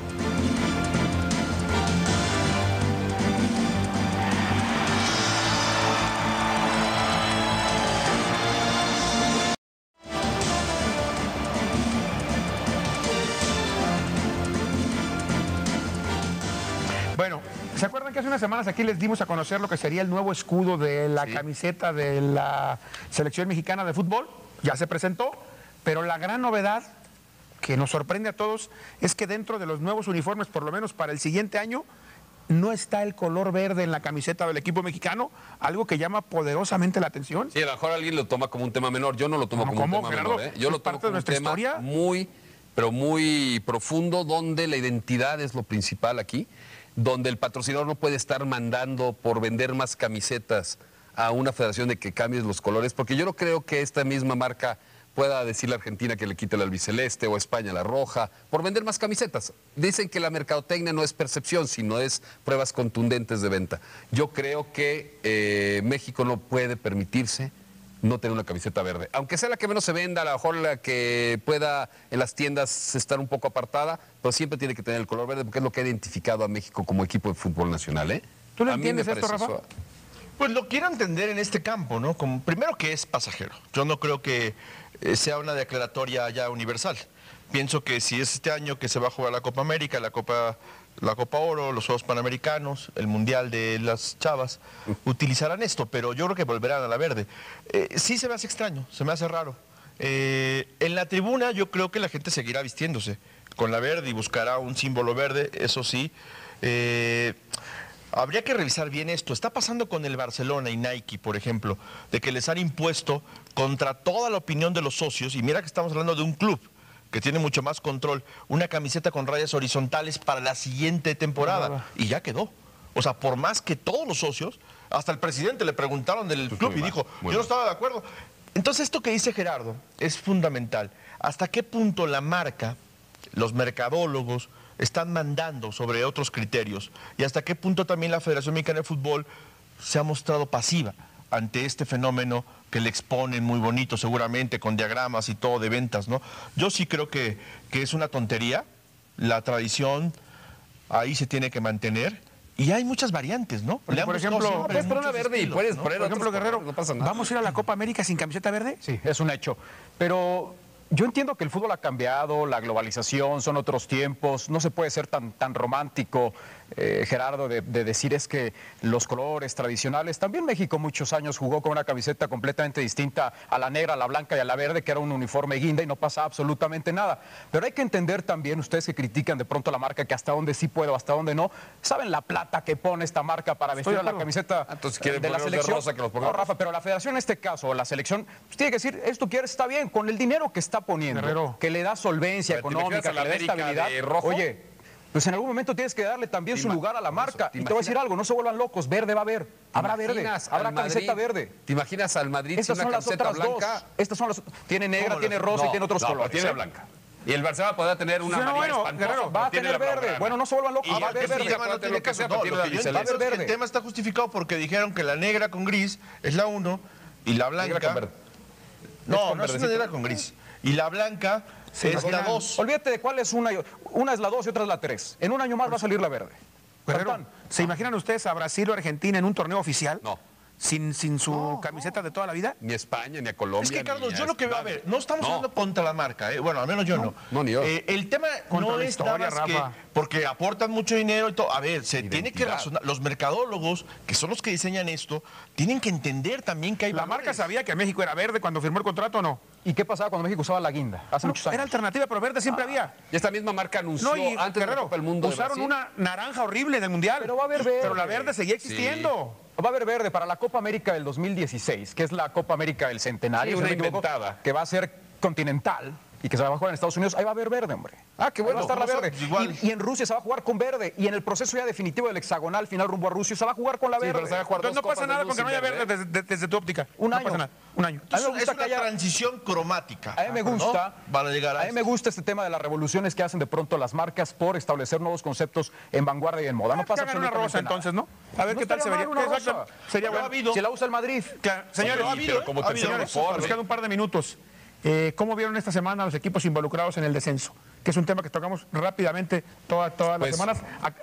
Speaker 1: Bueno, ¿se acuerdan que hace unas semanas aquí les dimos a conocer lo que sería el nuevo escudo de la camiseta de la selección mexicana de fútbol? Ya se presentó, pero la gran novedad que nos sorprende a todos es que dentro de los nuevos uniformes, por lo menos para el siguiente año, no está el color verde en la camiseta del equipo mexicano, algo que llama poderosamente la atención.
Speaker 2: Sí, a lo mejor alguien lo toma como un tema menor. Yo no lo tomo
Speaker 1: ¿Cómo,
Speaker 2: como un tema
Speaker 1: Gerardo?
Speaker 2: menor. Yo
Speaker 1: ¿Es
Speaker 2: lo tomo
Speaker 1: parte de
Speaker 2: como un
Speaker 1: nuestra
Speaker 2: tema
Speaker 1: historia?
Speaker 2: muy, pero muy profundo, donde la identidad es lo principal aquí, donde el patrocinador no puede estar mandando por vender más camisetas a una federación de que cambies los colores, porque yo no creo que esta misma marca pueda decirle a Argentina que le quite el albiceleste o a España la roja, por vender más camisetas. Dicen que la mercadotecnia no es percepción, sino es pruebas contundentes de venta. Yo creo que México no puede permitirse no tener una camiseta verde. Aunque sea la que menos se venda, a lo mejor la que pueda en las tiendas estar un poco apartada, pero siempre tiene que tener el color verde porque es lo que ha identificado a México como equipo de fútbol nacional.
Speaker 1: ¿Tú lo
Speaker 2: A mí me
Speaker 1: entiendes esto,
Speaker 2: parece
Speaker 1: Rafa?
Speaker 2: eso.
Speaker 4: Pues lo quiero entender en este campo, ¿no? Como, primero que es pasajero. Yo no creo que sea una declaratoria ya universal. Pienso que si es este año que se va a jugar la Copa América, la Copa Oro, los Juegos Panamericanos, el Mundial de las Chavas, utilizarán esto, pero yo creo que volverán a la verde. Sí se me hace extraño, se me hace raro. En la tribuna yo creo que la gente seguirá vistiéndose con la verde y buscará un símbolo verde, eso sí. Habría que revisar bien esto. Está pasando con el Barcelona y Nike, por ejemplo, de que les han impuesto contra toda la opinión de los socios, y mira que estamos hablando de un club que tiene mucho más control, una camiseta con rayas horizontales para la siguiente temporada, y ya quedó. O sea, por más que todos los socios, hasta el presidente le preguntaron del club y dijo, yo no estaba de acuerdo. Entonces esto que dice Gerardo es fundamental. ¿Hasta qué punto la marca, los mercadólogos, están mandando sobre otros criterios? Y hasta qué punto también la Federación Mexicana de Fútbol se ha mostrado pasiva ante este fenómeno que le exponen muy bonito, seguramente, con diagramas y todo de ventas, ¿no? Yo sí creo que es una tontería. La tradición ahí se tiene que mantener. Y hay muchas variantes, ¿no?
Speaker 1: Por ejemplo,
Speaker 2: puedes poner una verde y puedes poner
Speaker 1: por ejemplo, Guerrero,
Speaker 2: no pasa nada.
Speaker 1: ¿vamos a ir a la Copa América sin camiseta verde?
Speaker 5: Sí, es un hecho. Pero yo entiendo que el fútbol ha cambiado, la globalización, son otros tiempos, no se puede ser tan romántico, Gerardo, de decir es que los colores tradicionales. También México muchos años jugó con una camiseta completamente distinta a la negra, a la blanca y a la verde, que era un uniforme guinda y no pasa absolutamente nada. Pero hay que entender también, ustedes que critican de pronto la marca, que hasta dónde sí puede o hasta dónde no, ¿saben la plata que pone esta marca para vestir la camiseta de la selección?
Speaker 2: Rosa que los
Speaker 5: no, Rafa, pero la federación en este caso, o la selección, pues tiene que decir, esto quieres, está bien, con el dinero que está poniendo,
Speaker 1: Guerrero,
Speaker 5: que le da solvencia económica, que le da estabilidad. Oye, pues en algún momento tienes que darle también su lugar a la marca. Y te voy a decir algo, no se vuelvan locos, verde va a haber, habrá verde, habrá camiseta verde.
Speaker 2: ¿Te imaginas al Madrid
Speaker 5: Estas
Speaker 2: sin una
Speaker 5: son las
Speaker 2: camiseta
Speaker 5: otras
Speaker 2: blanca?
Speaker 5: dos. Estas son las, tiene negra, tiene rosa y tiene otros colores.
Speaker 2: Tiene blanca. Y el Barcelona podrá tener una amarilla espantosa.
Speaker 1: Guerrero,
Speaker 5: va a tener verde. Bueno, no se vuelvan locos, va a haber verde.
Speaker 4: El tema está justificado porque dijeron que la negra con gris es la 1 y la blanca... No, no es una negra con gris. Y la blanca es la 2.
Speaker 5: Olvídate de cuál es una. Una es la 2 y otra es la 3. En un año más va a salir la verde.
Speaker 1: Guerrero, ¿se imaginan ustedes a Brasil o Argentina en un torneo oficial?
Speaker 2: No.
Speaker 1: Sin su camiseta de toda la vida.
Speaker 2: Ni a España, ni a Colombia.
Speaker 4: Es que, Carlos,
Speaker 2: ni
Speaker 4: yo lo que veo, a ver, no estamos hablando contra la marca, bueno, al menos yo no.
Speaker 2: No, ni yo.
Speaker 4: El tema
Speaker 1: Contra
Speaker 4: no
Speaker 1: la
Speaker 4: es
Speaker 1: historia,
Speaker 4: nada más
Speaker 1: Rafa.
Speaker 4: que porque aportan mucho dinero y todo. A ver, se tiene que
Speaker 2: Identidad.
Speaker 4: razonar. Los mercadólogos, que son los que diseñan esto, tienen que entender también que hay
Speaker 1: ¿La
Speaker 4: valores.
Speaker 1: marca sabía que México era verde cuando firmó el contrato o no?
Speaker 5: ¿Y qué pasaba cuando México usaba la guinda? Hace muchos años.
Speaker 1: Era alternativa, pero verde siempre había.
Speaker 2: Y esta misma marca anunció
Speaker 1: No, y
Speaker 2: antes de la
Speaker 1: Guerrero,
Speaker 2: Copa del Mundo de
Speaker 1: usaron
Speaker 2: Brasil.
Speaker 1: una naranja horrible en el Mundial.
Speaker 5: Pero va a haber verde.
Speaker 1: Pero la verde seguía existiendo.
Speaker 5: Va a haber verde para la Copa América del 2016, que es la Copa América del Centenario.
Speaker 2: Sí,
Speaker 5: si
Speaker 2: una
Speaker 5: no me equivoco,
Speaker 2: inventada.
Speaker 5: que va a ser continental y que se va a jugar en Estados Unidos. Ahí va a haber verde, hombre.
Speaker 2: Ah, qué bueno.
Speaker 5: Ahí va a estar la verde.
Speaker 4: igual.
Speaker 5: Y en Rusia se va a jugar con verde. Y en el proceso ya definitivo del hexagonal final rumbo a Rusia se va a jugar con la verde.
Speaker 2: pero se va a jugar
Speaker 1: Entonces no
Speaker 2: dos
Speaker 1: pasa
Speaker 2: copas
Speaker 1: nada
Speaker 2: de
Speaker 1: con que no
Speaker 2: luz
Speaker 1: haya
Speaker 2: y
Speaker 1: verde desde tu óptica.
Speaker 5: Un
Speaker 1: no
Speaker 5: año.
Speaker 1: pasa nada. Un año.
Speaker 5: A mí me
Speaker 4: Es
Speaker 5: gusta que
Speaker 4: una
Speaker 5: haya...
Speaker 4: transición cromática.
Speaker 5: A mí me gusta,
Speaker 4: ¿no? Para llegar
Speaker 5: a mí me gusta este tema de las revoluciones que hacen de pronto las marcas por establecer nuevos conceptos en vanguardia y en moda. No pasa
Speaker 1: Que hagan una
Speaker 5: absolutamente
Speaker 1: rosa
Speaker 5: nada.
Speaker 1: entonces, ¿no? A ver
Speaker 5: No
Speaker 1: qué tal se
Speaker 5: estaría
Speaker 1: vería.
Speaker 5: mal una
Speaker 1: Exacto.
Speaker 5: rosa.
Speaker 1: Sería
Speaker 4: Pero
Speaker 1: bueno.
Speaker 4: ha habido.
Speaker 5: Si la usa el Madrid.
Speaker 1: Señores,
Speaker 2: pero como tercer
Speaker 1: señores,
Speaker 2: uniforme.
Speaker 1: nos quedan un par de minutos. ¿Cómo vieron esta semana los equipos involucrados en el descenso? Que es un tema que tocamos rápidamente todas las
Speaker 2: Pues,
Speaker 1: semanas.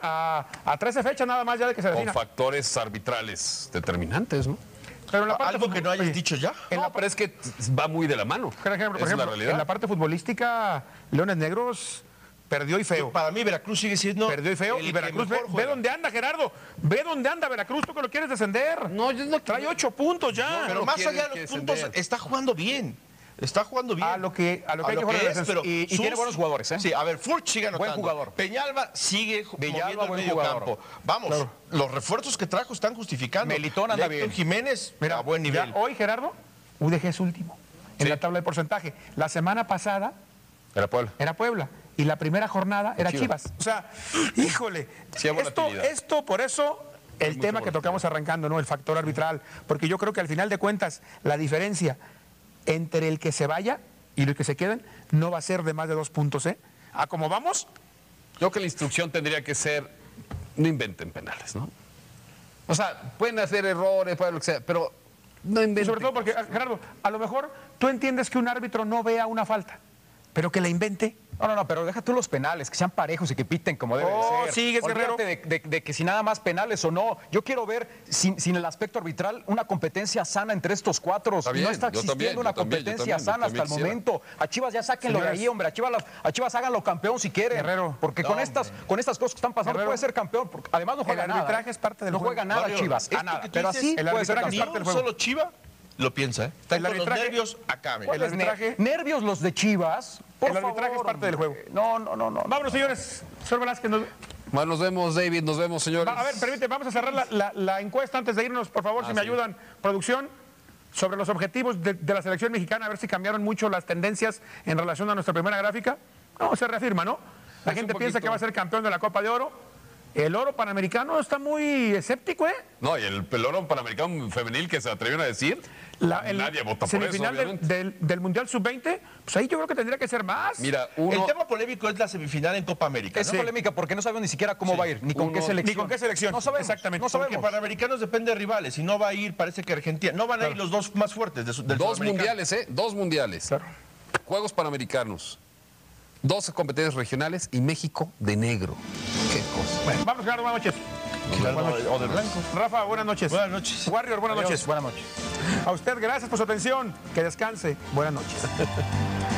Speaker 1: A 13 fechas nada más ya de que se
Speaker 2: Con
Speaker 1: defina.
Speaker 2: factores arbitrales determinantes, ¿no?
Speaker 1: Pero en la parte
Speaker 4: Algo que no hayas dicho ya.
Speaker 2: No, pero es que va muy de la mano.
Speaker 1: Por ejemplo,
Speaker 2: Esa es la realidad.
Speaker 1: en la parte futbolística, Leones Negros perdió y feo.
Speaker 4: Para mí Veracruz sigue siendo
Speaker 1: Perdió y feo.
Speaker 4: el
Speaker 1: Y
Speaker 4: que
Speaker 1: Veracruz,
Speaker 4: mejor
Speaker 1: ve
Speaker 4: juega.
Speaker 1: dónde anda, Gerardo. Ve dónde anda Veracruz, tú que lo quieres descender.
Speaker 2: No, yo no
Speaker 1: Trae 8 puntos ya.
Speaker 4: Pero
Speaker 2: no
Speaker 4: más
Speaker 2: quiere
Speaker 4: allá de
Speaker 2: que
Speaker 4: los puntos,
Speaker 2: descender.
Speaker 4: está jugando bien. Está jugando bien.
Speaker 1: A lo que hay que jugar el
Speaker 4: es,
Speaker 1: descenso.
Speaker 4: pero
Speaker 5: Y
Speaker 4: sus-
Speaker 5: tiene buenos jugadores, ¿eh?
Speaker 4: Sí, a ver, Furch sigue anotando.
Speaker 5: Buen jugador.
Speaker 4: Peñalba sigue
Speaker 5: Villalba,
Speaker 4: moviendo el
Speaker 5: buen
Speaker 4: medio
Speaker 5: jugador.
Speaker 4: campo. Vamos, los refuerzos que trajo están justificando.
Speaker 5: Melitón anda
Speaker 4: Lecton
Speaker 5: bien.
Speaker 4: Jiménez,
Speaker 1: Mira,
Speaker 4: a buen nivel.
Speaker 1: ya hoy, Gerardo, UDG es último en la tabla de porcentaje. La semana pasada
Speaker 2: Era Puebla.
Speaker 1: era Puebla y la primera jornada era
Speaker 2: Chivas.
Speaker 1: Chivas. O sea, híjole,
Speaker 2: Sí hay volatilidad.
Speaker 1: esto por eso el tema que tocamos arrancando, ¿no? El factor arbitral, porque yo creo que al final de cuentas la diferencia entre el que se vaya y los que se queden no va a ser de más de 2 puntos, ¿eh? ¿A cómo vamos?
Speaker 2: Yo creo que la instrucción tendría que ser, no inventen penales, ¿no? O sea, pueden hacer errores, pueden lo que sea, pero no
Speaker 1: Y
Speaker 2: inventen.
Speaker 1: sobre todo porque, Gerardo, a lo mejor tú entiendes que un árbitro no vea una falta, pero que la invente.
Speaker 5: No, pero deja tú los penales, que sean parejos y que piten como debe de ser.
Speaker 1: Sigues, Guerrero.
Speaker 5: Olvídate de que si nada más penales o no. Yo quiero ver, sin el aspecto arbitral, una competencia sana entre estos cuatro.
Speaker 2: Está
Speaker 5: Y
Speaker 2: bien,
Speaker 5: no está
Speaker 2: yo
Speaker 5: existiendo
Speaker 2: también,
Speaker 5: una
Speaker 2: yo también,
Speaker 5: competencia
Speaker 2: yo
Speaker 5: sana
Speaker 2: también
Speaker 5: hasta el
Speaker 2: quisiera.
Speaker 5: momento. A Chivas ya sáquenlo de ahí, hombre. A Chivas háganlo campeón si quieren.
Speaker 1: Guerrero.
Speaker 5: Porque con estas cosas que están pasando
Speaker 1: Guerrero.
Speaker 5: puede ser campeón. Porque además no juega
Speaker 1: El
Speaker 5: nada.
Speaker 1: arbitraje es parte del
Speaker 5: No
Speaker 1: juego.
Speaker 5: juega nada
Speaker 3: Barrio,
Speaker 5: Chivas.
Speaker 3: esto
Speaker 5: A nada.
Speaker 3: que tú
Speaker 5: Pero
Speaker 3: dices,
Speaker 5: así
Speaker 1: el
Speaker 5: puede ser
Speaker 1: arbitraje es
Speaker 5: campeón.
Speaker 1: parte del
Speaker 3: Un
Speaker 1: juego.
Speaker 3: solo Chiva lo piensa, ¿eh? Están
Speaker 1: El
Speaker 3: con los
Speaker 1: arbitraje-
Speaker 3: nervios acá, mira.
Speaker 1: El arbitraje-
Speaker 5: Nervios los de Chivas. Por
Speaker 1: El arbitraje
Speaker 5: favor,
Speaker 1: es parte del juego.
Speaker 5: No.
Speaker 1: Vámonos, señores. Señor Velázquez,
Speaker 2: Bueno, nos vemos, David, nos vemos, señores.
Speaker 1: A ver, permíteme, vamos a cerrar la encuesta antes de irnos, por favor, si me ayudan, producción, sobre los objetivos de la selección mexicana, a ver si cambiaron mucho las tendencias en relación a nuestra primera gráfica. No, se reafirma, ¿no? La
Speaker 2: Pues
Speaker 1: gente
Speaker 2: un
Speaker 1: piensa
Speaker 2: poquito.
Speaker 1: que va a ser campeón de la Copa de Oro. El oro panamericano está muy escéptico, ¿eh?
Speaker 2: No, y el oro panamericano femenil que se atrevieron a decir, nadie vota por eso,
Speaker 1: semifinal
Speaker 2: obviamente.
Speaker 1: del Mundial Sub-20, pues ahí yo creo que tendría que ser más.
Speaker 2: Mira,
Speaker 3: El tema polémico es la semifinal en Copa América,
Speaker 5: Es
Speaker 3: ¿no?
Speaker 5: polémica porque no sabemos ni siquiera cómo va a ir, ni con qué selección.
Speaker 1: Ni con qué selección.
Speaker 5: No sabemos.
Speaker 1: Exactamente.
Speaker 5: No
Speaker 3: Porque
Speaker 5: sabemos.
Speaker 3: Panamericanos depende de rivales y no va a ir, parece que Argentina. No van a ir los dos más fuertes del
Speaker 2: Dos
Speaker 3: Sudamericano.
Speaker 2: mundiales, ¿eh? Dos mundiales.
Speaker 1: Claro.
Speaker 2: Juegos Panamericanos. 12 competencias regionales y México de negro. Qué cosa.
Speaker 1: Bueno, vamos, Gerardo, buenas noches.
Speaker 3: O de blanco.
Speaker 1: Rafa, buenas noches.
Speaker 3: Buenas noches.
Speaker 1: Warrior, buenas
Speaker 5: Adiós,
Speaker 1: noches.
Speaker 5: Buenas noches.
Speaker 1: A usted, gracias por su atención. Que descanse. Buenas noches.